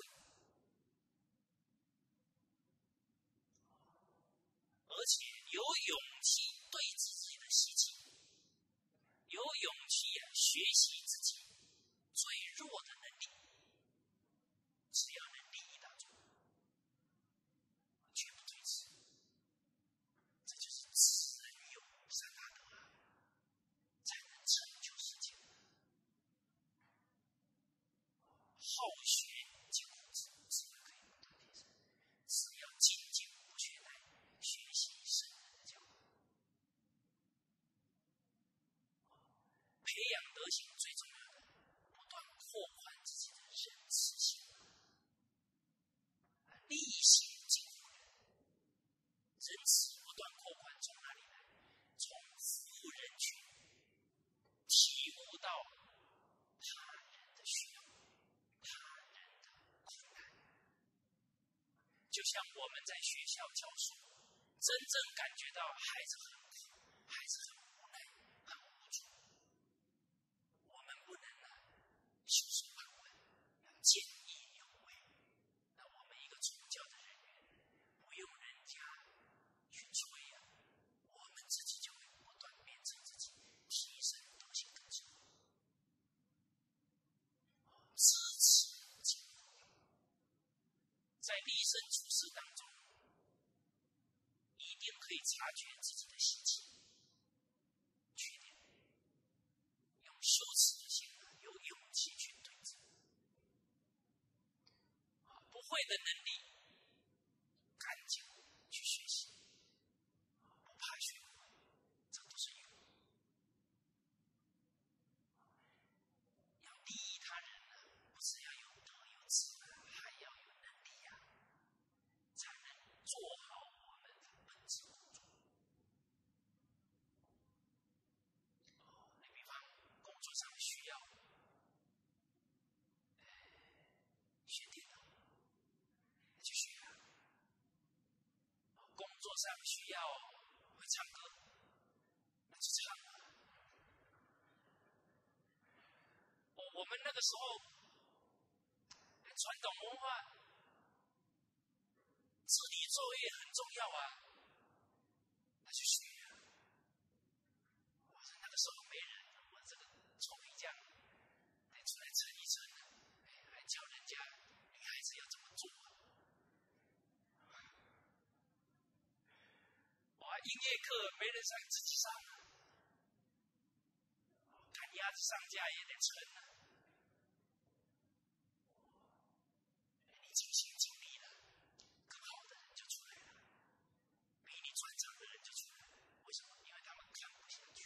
而且有勇气对峙自己的习气，有勇气啊学习自己最弱的能力，只要能利益大众，绝不推辞。这就是知人有三大德啊，才能成就世界。好学即苦知，智慧可以不断提升。只要精进不懈怠，学习圣人的教导，培养德行最重要的，不断扩宽自己的仁慈心，利行尽乎人。仁慈不断扩宽，从哪里来？从服务人群，体悟到他人的需要，他人的苦难。就像我们在学校教书，真正感觉到孩子很苦，孩子很无奈，很无助。我们不能呢袖手旁观，要见义勇为。那我们一个从教的人员，不用人家去催啊，我们自己就会不断变成自己，提升德行更深。知耻近乎勇，在立身处世当中，一定可以察觉自己的习气、缺点，用羞耻的心啊，有勇气去对峙。不会的能力，赶紧去学习，不怕学不会，这都是勇。要利益他人呢，不只要有德有智，还要有能力呀、啊，才能做好我们的本职工作。你比方工作上需要学电脑，那就学啊；工作上需要会唱歌，那就唱啊。我我们那个时候传统文化，自理作业很重要啊，那就学啊。我说那个时候没人，我这个臭皮匠还出来蹭一蹭，还教人家女孩子要怎么做啊。哇，音乐课没人上，自己上啊。赶鸭子上架也得撑啊。你尽心尽力了，更好的人就出来了，比你专长的人就出来了。为什么？因为他们看不下去。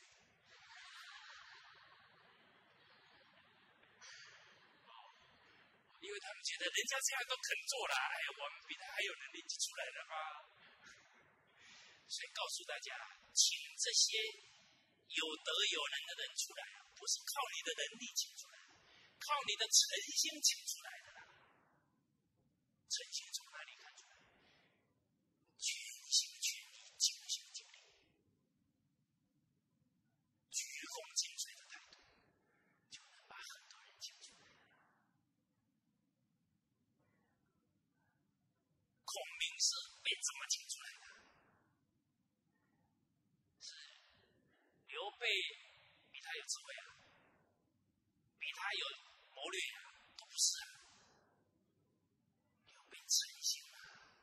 因为他们觉得人家这样都肯做了，哎，我们比他还有能力就出来了啊。所以告诉大家，请这些有德有能的人出来，不是靠你的能力请出来，靠你的诚心请出来的啦。诚心从哪里看出来？全心全意，尽心尽力，鞠躬尽瘁的态度，就能把很多人请出来了。孔明是被怎么请出来的？是刘备比他有智慧啊，比他有谋略啊，都不是啊。刘备诚心啊，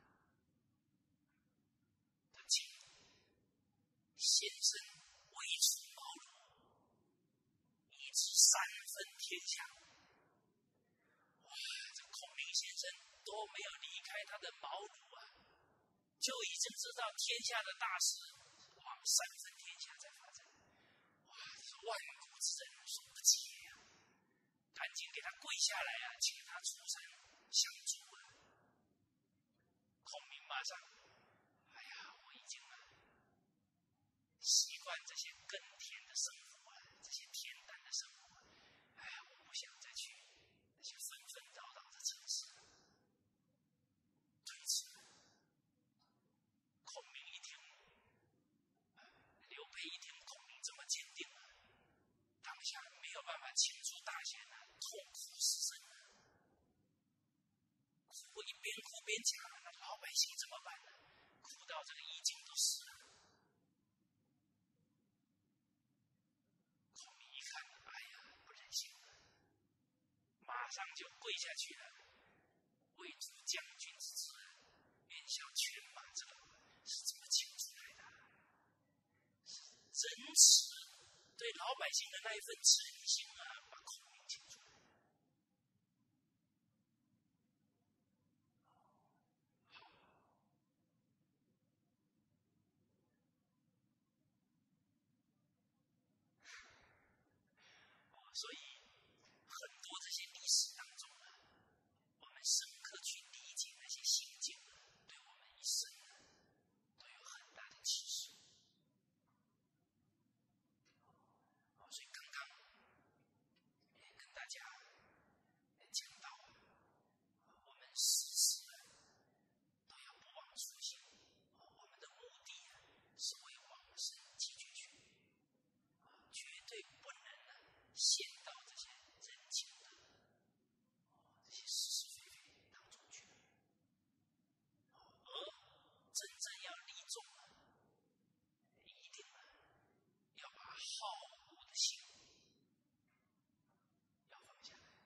他请先生未出茅庐，以知三分天下。哇，这孔明先生都没有离开他的茅庐啊，就已经知道天下的大事往三分天下在发展。哇，这是万古之人所不及呀！赶紧给他跪下来啊，请他出山相助啊！孔明马上，哎呀，我已经啊习惯这些耕田的生活啊，这些恬淡的生活，哎呀，我不想再去那些纷纷扰扰的城市了。推辞。孔明一听，刘备一听孔明这么坚定啊，当下没有办法倾出大弦啊，痛哭失声啊。哭一边哭边讲，那老百姓怎么办呢？哭到这个衣襟都湿了。孔明一看，哎呀，不忍心了， 上就跪下去了，为主将军之子，愿效犬马之劳，是怎么请出来的？是真实对老百姓的那一份诚心啊，把孔明请出来。所以很多这些历史当中啊，我们深刻去理解那些心境啊，对我们一生啊都有很大的启示。所以刚刚也跟大家讲到啊，我们时时啊都要不忘初心，我们的目的啊是为往生继绝学，绝对不能啊陷到这些人情的这些是是非非当中去。而真正要立众啊，一定啊要把好恶的心要放下来，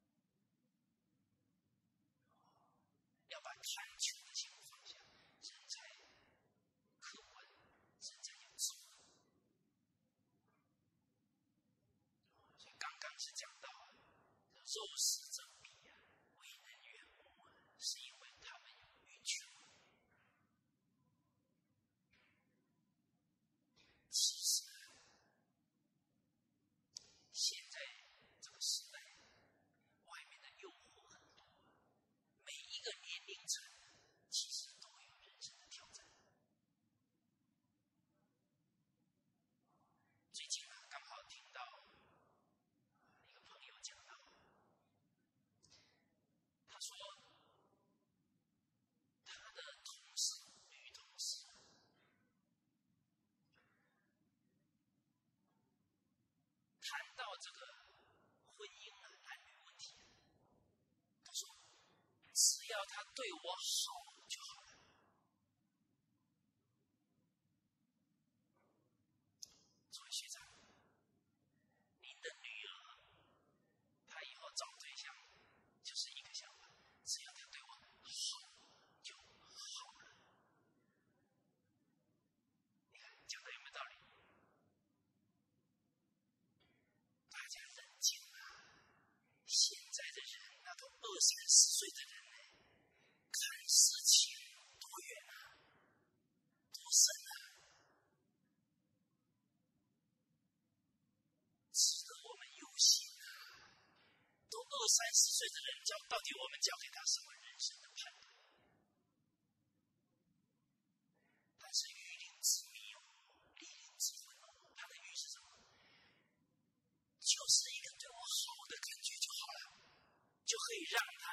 要把贪求的心放下，人才客观，人才有智慧。所以刚刚是讲到啊，肉食者鄙啊，为人缘恶啊，是因为他们有欲求。其实现在这个时代，外面的诱惑很多，每一个年龄层其实都会有人生的挑战。最近啊，刚好听到一个朋友讲到，他说他的同事，女同事，谈到这个婚姻啊、男女问题，他说只要他对我好就好了。作为学长，您的女儿，她以后找对象就是一个想法，只要她对我好就好了。你看讲的有没有道理？大家冷静啊！现在的人那都二三十岁的人呢，看事情多远啊，多深啊，值得我们忧心啊！都二三十岁的人教，到底我们教给他什么人生的判断？他是鱼鳞之谜哦，利鳞之魂哦。他的鱼是什么？就是一个对我好的感觉就好了，就可以让他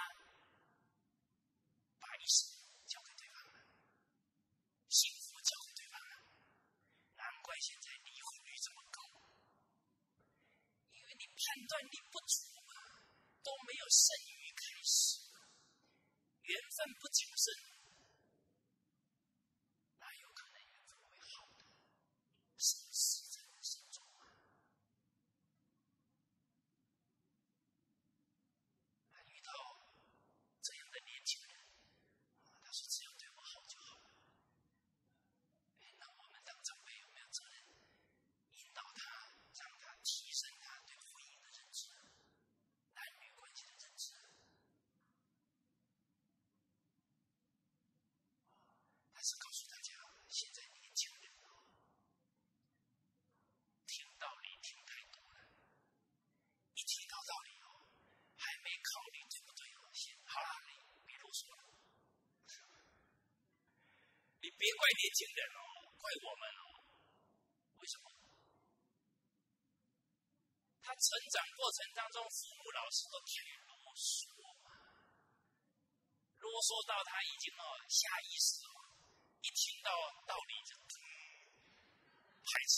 把一生交给对方了，幸福交给对方了。难怪现在离婚率这么高，因为你判断力不足嘛，都没有生育开始，缘分不谨慎，哪有可能缘分会好的？生死在人手中啊！他遇到这样的年轻人，他说只要对我好就好了。那我们当长辈有没有责任引导他，让他提升他对婚姻的认知，男女关系的认知？但是告诉大家，现在年轻人听道理听太多了，一听到道理哦，还没考虑对不对哦，先好了，你别啰嗦了，你别怪年轻人哦，怪我们哦。为什么？他成长过程当中，父母老师都太啰嗦嘛，啰嗦到他已经哦下意识哦，一听到道理就排斥。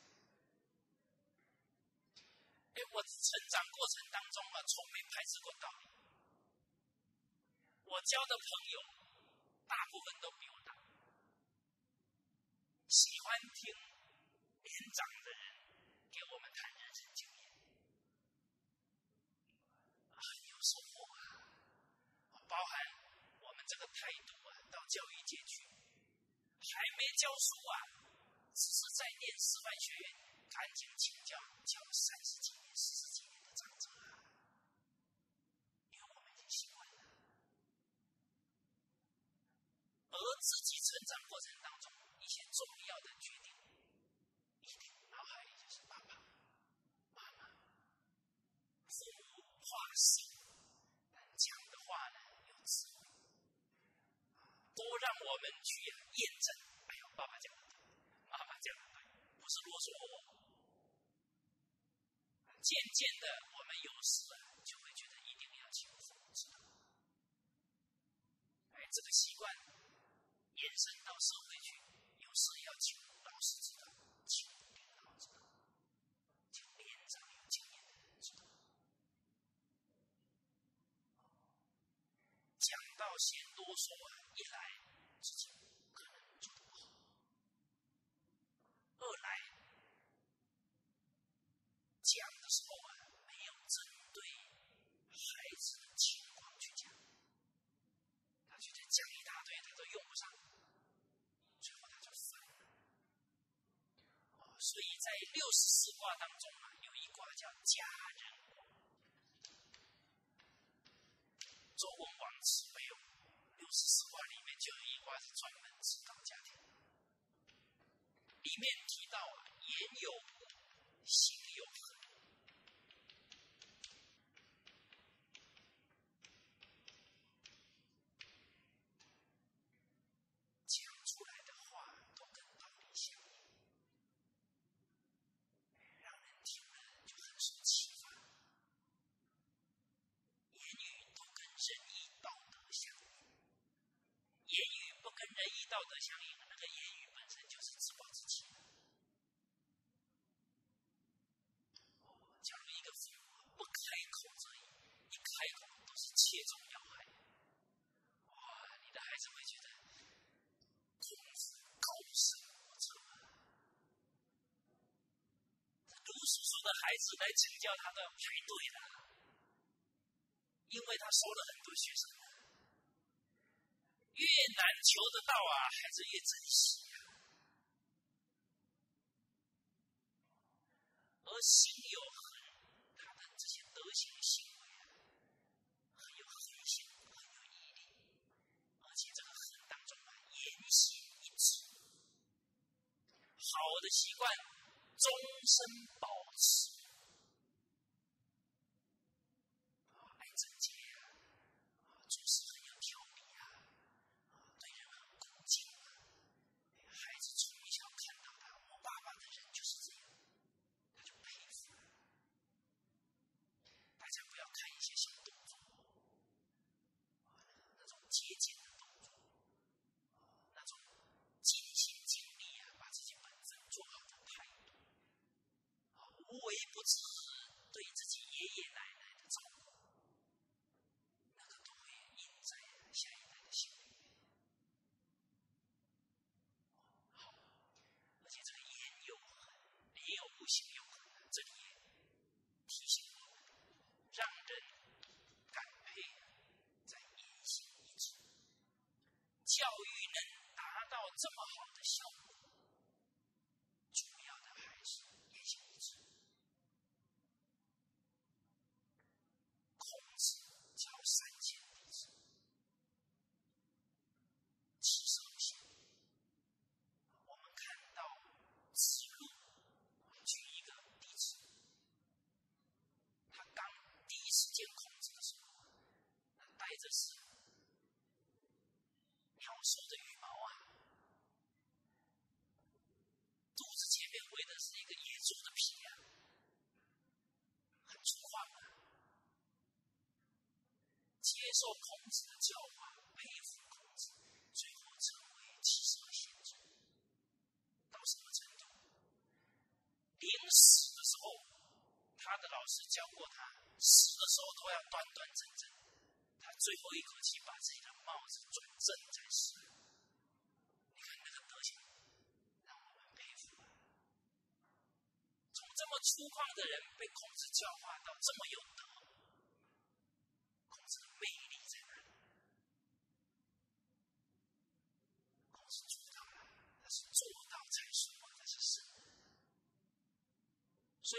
哎，我成长过程当中啊，从没排斥过道理。我交的朋友，大部分都比我大，喜欢听年长的人给我们谈人生经验，很有收获啊！包含我们这个态度啊，到教育界去，还没教书啊，只是在念师范学院，赶紧请教教了三十几年、四十几年的长者啊，因为我们已经习惯了。而自己成长过程当中一些重要的决定，一定脑海里就是爸爸、妈妈、父母话少，但讲的话呢有智慧，多让我们去验证。哎呦，爸爸讲的对，妈妈讲的对，不是啰嗦哦。渐渐的，我们有时啊就会觉得一定要请父母指导。哎，这个习惯延伸到社会去，有时要请老师指导，请领导指导，请年长有经验的人指导。讲到嫌多说啊，一来自己可能做得不好，二来讲的时候啊，没有针对孩子的情况去讲，他觉得讲一大堆他都用不上，最后他就烦了。所以在六十四卦当中啊，有一卦叫家人卦。周文王慈悲哦，六十四卦里面就有一卦是专门指导家庭，里面提到啊，言有物，行有恒。讲出来的话都跟道理相应，让人听了就很受启发。言语都跟仁义道德相应，言语不跟仁义道德相应，那个言语本身就是自暴自弃的。假如一个父母不开口则已，一开口都是切中要害，哇，你的孩子会觉得孔子高深莫测啊。读书书的孩子来请教他都要排队的，因为他收了很多学生，越难求得到啊，孩子越珍惜啊。而心有恒，他的这些德行行为啊，很有恒心，很有毅力，而且这个恒当中啊，言行一致，好的习惯终身保持。爱整洁啊，做事很有条理啊，对人很恭敬啊。孩子从小看到他，我爸爸的人就是这样，他就佩服了。大家不要看一些小动作，那种节俭的动作，那种尽心尽力啊，把自己本分做好的态度，无微不至对自己爷爷奶奶的照顾，那个都会印在下一代的心里面。好，而且这个言有恒，言有物，行有恒，这里也提醒我们，让人感佩在言行一致。教育能达到这么好的效果，主要的还是言行一致。孔子教三千弟子，七十二贤。我们看到子路，举一个例子，他刚第一次见孔子的时候，他带着是鸟兽的羽毛啊，肚子前面围的是一个野猪的皮啊，很粗犷啊。接受孔子的教化，佩服孔子，最后成为七十二贤者。到什么程度？临死的时候，他的老师教过他，死的时候都要端端正正。他最后一口气把自己的帽子转正才是。你看那个德行，让我们佩服啊！从这么粗犷的人被孔子教化到这么有德，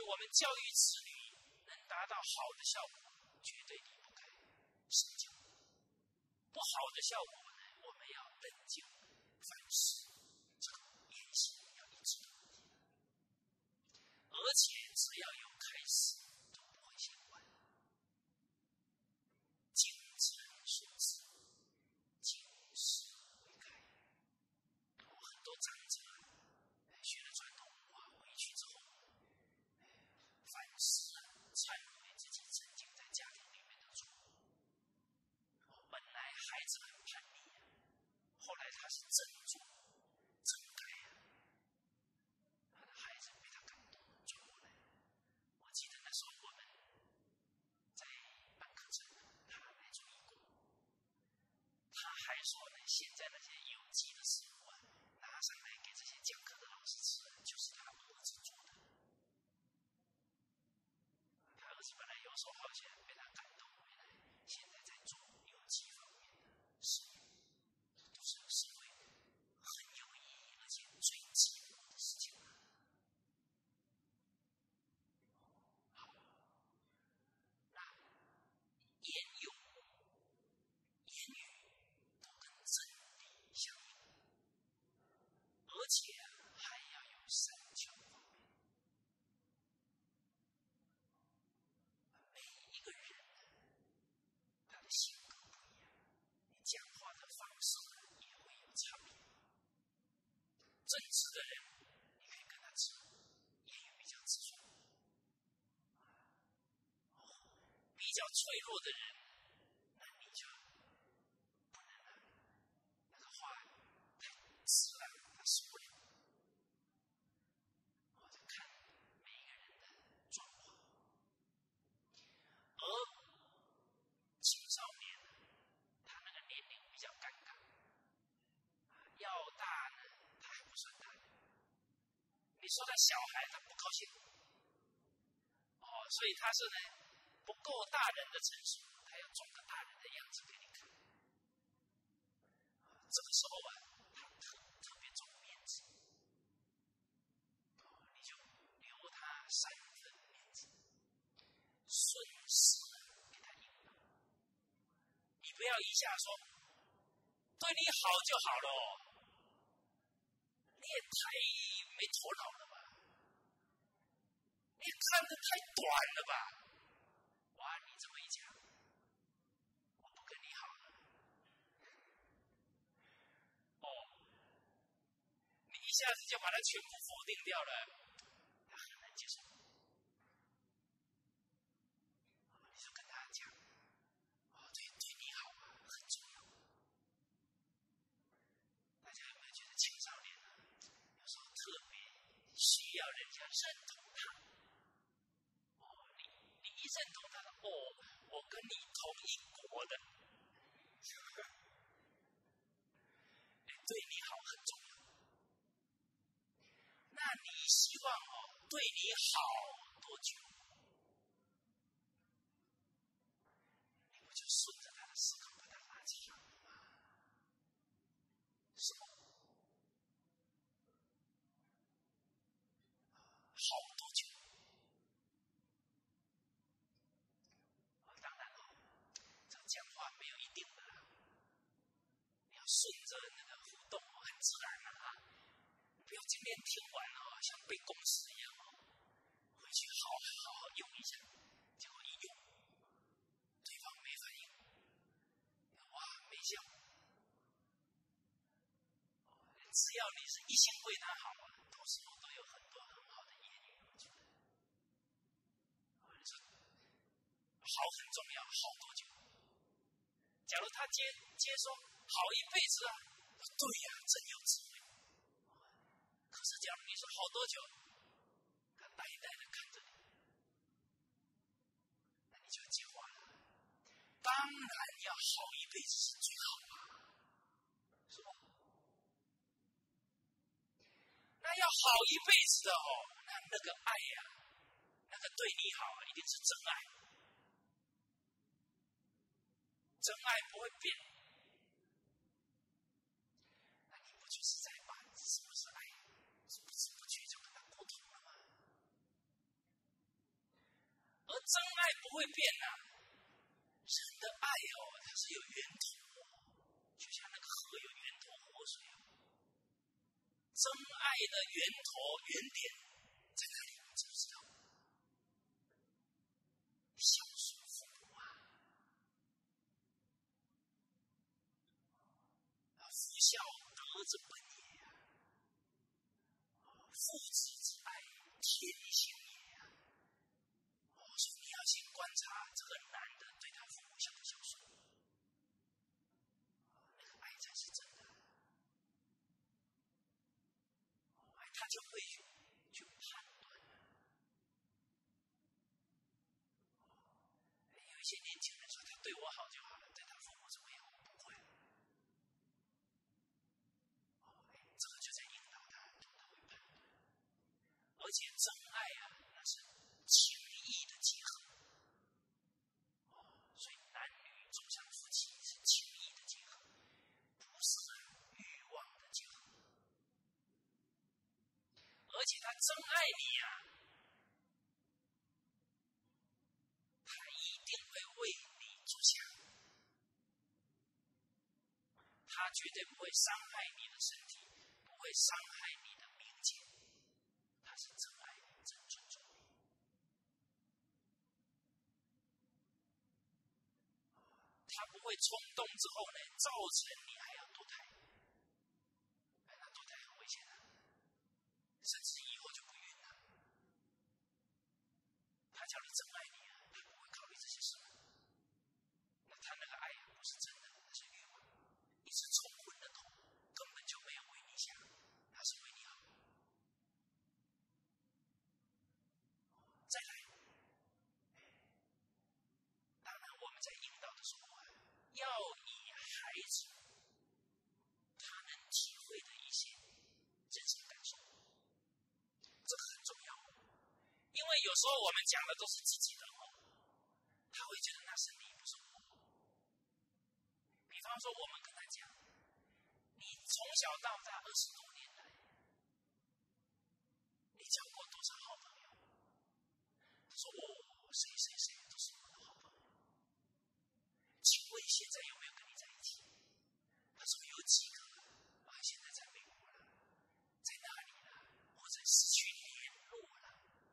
我们教育子女能达到好的效果，绝对离不开身教。不好的效果呢，我们要冷静反思，这个言行要一致的问题。而且只要有开始，都不会嫌晚。经之人所至，经世为开。我很多长者学了传统文化回去之后，反思啊，忏悔自己曾经在家庭里面的错误。本来孩子很叛逆啊，后来他是真做真改啊，他的孩子被他感动转过来。我记得那时候我们在办课程，他来做义工，他还说呢，现在那些有机的食物啊，拿上来给这些讲课的老师吃，就是他儿子做的。他儿子本来游手好闲，被他感动回来，现在在做有机方面的事业，都是社会很有意义而且最基本的事情啊。好，那言有言语都跟真理相应，而且还要有三教方面。每一个人他的性格不一样，你讲话的方式也会有差别。正直的人，你可以跟他吃，言语比较直率；比较脆弱的人，那你就不能啊，那个话太直了，他受不了。我就看每一个人的状况。而青少年呢，他那个年龄比较尴尬，要大呢，他还不算大。你说他小孩，他不高兴，哦，所以他是呢不够大人的成熟，他要装个大人的样子给你看。这个时候啊，他特特别重面子，哦，你就留他三分面子，顺势给他引导。你不要一下说对你好就好了，你也太没头脑了吧？你看得太短了吧？哇，你这么一讲，我不跟你好了。哦，你一下子就把它全部否定掉了，他很难接受。你就跟他讲，哦，对，对你好啊，很重要。大家有没有觉得青少年呢，有时候特别需要人家认同他？哦，你你一认同他的，哦，我跟你同一国的，对你好很重要。那你希望哦对你好多久？你不就顺着他的思考把他拉长吗？是吗？好多久？当然了，这讲话没有一定的啦，你要顺着那个互动，很自然的啊。不要今天听完了像背公式一样哦，回去好好好用一下，结果一用，对方没反应，哇，没效。只要你是一心为他好啊，到时候都有很多很好的言语出来。好很重要，好多久？假如他接接说好一辈子啊，对呀、啊，真有智慧。可是假如你说好多久，他呆呆的看着你，那你就要接话了。当然要好一辈子是最好啊，是吧？那要好一辈子的哦，那那个爱呀、啊，那个对你好啊，一定是真爱。真爱不会变，那你不就是在把什么是爱，是不知不觉就跟他沟通了吗？ 真爱不会变啊，人的爱哦，它是有源头，就像那个河有源头活水哦。真爱的源头原点在哪里？你知不知道？孝顺父母啊，夫孝德之本也啊，父子之爱天性也啊。哦，所以你要先观察这个男的对他父母孝不孝顺，那个爱才是真的。爱他就会去去判断了。有一些年轻人说他对我好就好了，对他父母怎么样？我不会。这个就在引导他，他会判断。而且真爱啊，那是情义的结合。所以男女走向夫妻是情义的结合，不是欲望的结合。而且他真爱你啊，他一定会为你着想，他绝对不会伤害你的身体，不会伤害你的名节，他是真爱你，真尊重你。他不会冲动之后呢，造成你还要堕胎，哎，那堕胎很危险的，甚至以后就不孕了。他叫你真爱你啊，他不会考虑这些事。那他那个爱不是真的，那是欲望，一直冲昏了头，根本就没有为你想，他是为你好。再来，当然我们在引导的时候啊，要以孩子他能体会的一些人生感受，这个很重要。因为有时候我们讲的都是自己的话，他会觉得那是你，不是我。比方说，我们跟他讲，你从小到大二十多年来，你交过多少好朋友？他说：“哦，谁谁谁都是我的好朋友。”请问现在有没有跟你在一起？他说有几个啊，现在在美国了，在哪里了，或者失去联络了。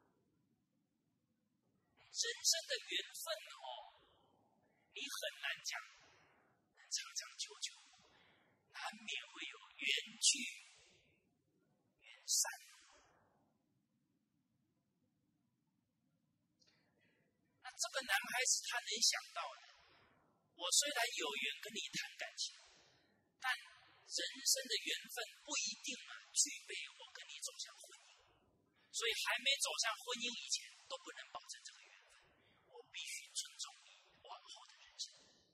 人生的缘分哦，你很难讲，长长久久，难免会有缘聚缘散。那这个男孩子他能想到的，我虽然有缘跟你谈感情，但人生的缘分不一定啊具备我跟你走向婚姻，所以还没走向婚姻以前都不能保证这个缘分，我必须尊重你往后的人生。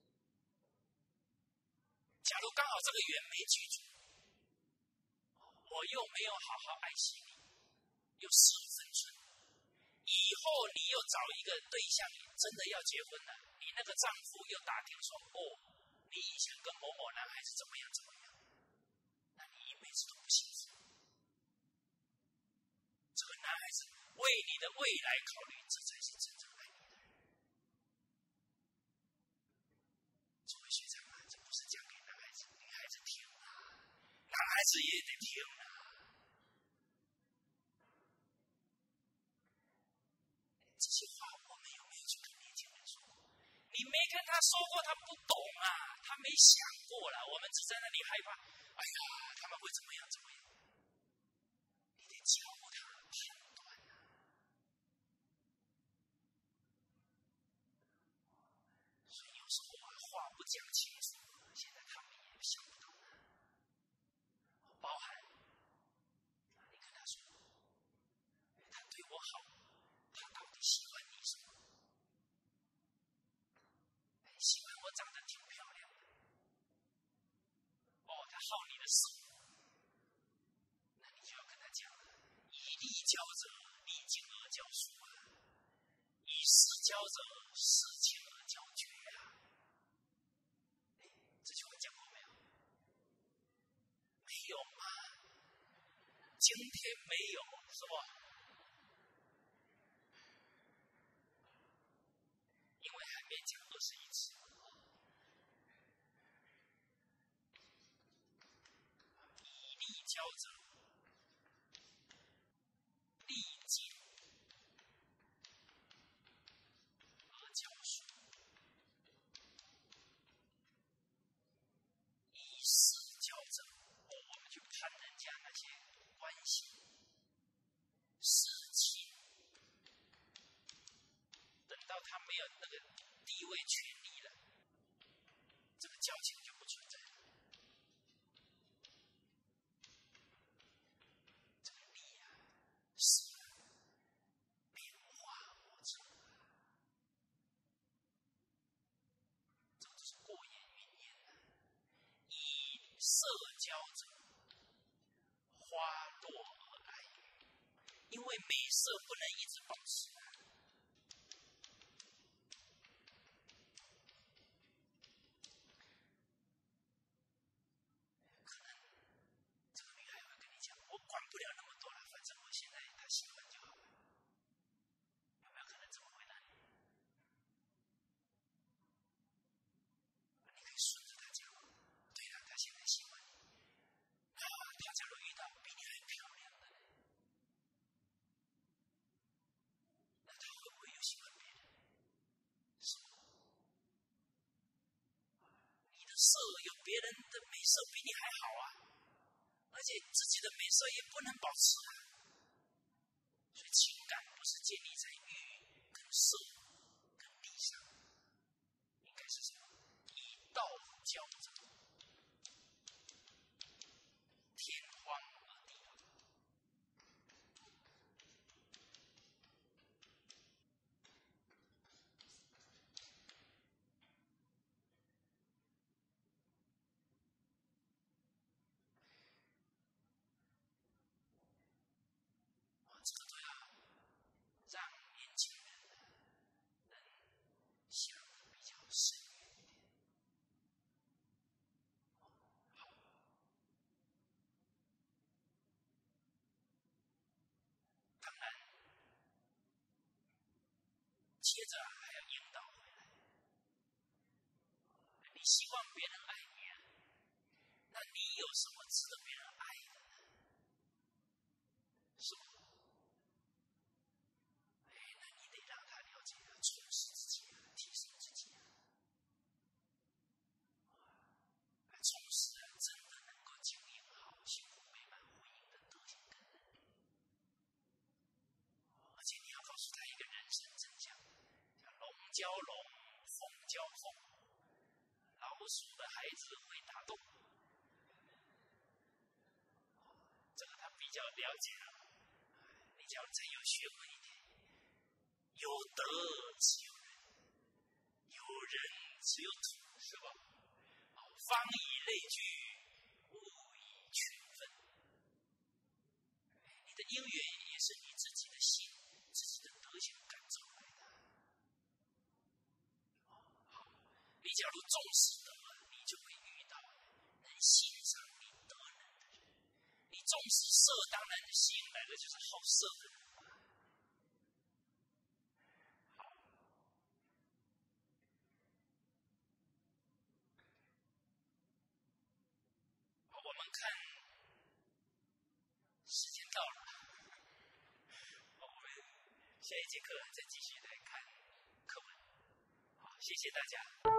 假如刚好这个缘没记住，我又没有好好爱惜你，又失分寸，以后你又找一个对象真的要结婚了，你那个丈夫又打听说，哦，你以前跟某某男孩子怎么样怎么样，那你一辈子都不幸福。这个男孩子为你的未来考虑，这才是真正爱你的人。作为学长啊，这不是讲给男孩子、女孩子听啊，男孩子也得听啊。这些话我们有没有去跟年轻人说过？你没跟他说过，他不懂啊，他没想过啦。我们只在那里害怕，哎呀，他们会怎么样怎么样？你得教他判断啊。所以有时候啊，话不讲清楚，现在他们也想不懂啊。包含你跟他说，他对我好，他到底喜欢你什么？喜欢我长得挺漂亮的，哦，他好你的手，那你就要跟他讲了，以利教者，利尽而教书啊；以势教者，势尽而教绝啊。哎，这句话讲过没有？没有吗？今天没有，是吧？ 教者，历尽而教书，以事教者。哦，我们去看人家那些关系、事情，等到他没有那个地位、权力了，这个交情就不存在了。这个理啊，事啊，变化莫测啊，这个就是过眼云烟啊。以社交者，花落而爱语，因为美色不能一直保持啊。可能这个女孩会跟你讲，我管不了那么多了，反正我现在她喜欢就好了。有没有可能这么回答你？你可以顺着她讲，对了，她现在喜欢你，啊，她假如遇到比你还漂亮的呢，那她会不会又喜欢别人？是吗？你的色有别人的美色比你还好啊，而且自己的美色也不能保持啊。所以情感不是建立在欲跟色跟利上，应该是什么？以道教者，天荒而地老。这个都要让年轻人能想得比较深远一点。好，当然，接着还要引导回来。你希望别人爱你啊，那你有什么值得别人爱的呢？是吧？哎，那你得让他了解啊，充实自己啊，提升自己啊。充实啊，真的能够经营好幸福美满婚姻的德行跟能力。而且你要告诉他一个人生真相，叫龙交龙，凤交凤，老鼠的孩子会打洞。这个他比较了解了。你只要再有学问一点，有德只有人，有人只有土，是吧？方以类聚，物以群分。你的因缘也是你自己的心、自己的德行感召来的。好，你假如重视德，你就会遇到能欣赏你德能的人；你重视色，当然吸引来的就是好色的人。我们看时间到了，我们下一节课再继续来看课文。好，谢谢大家。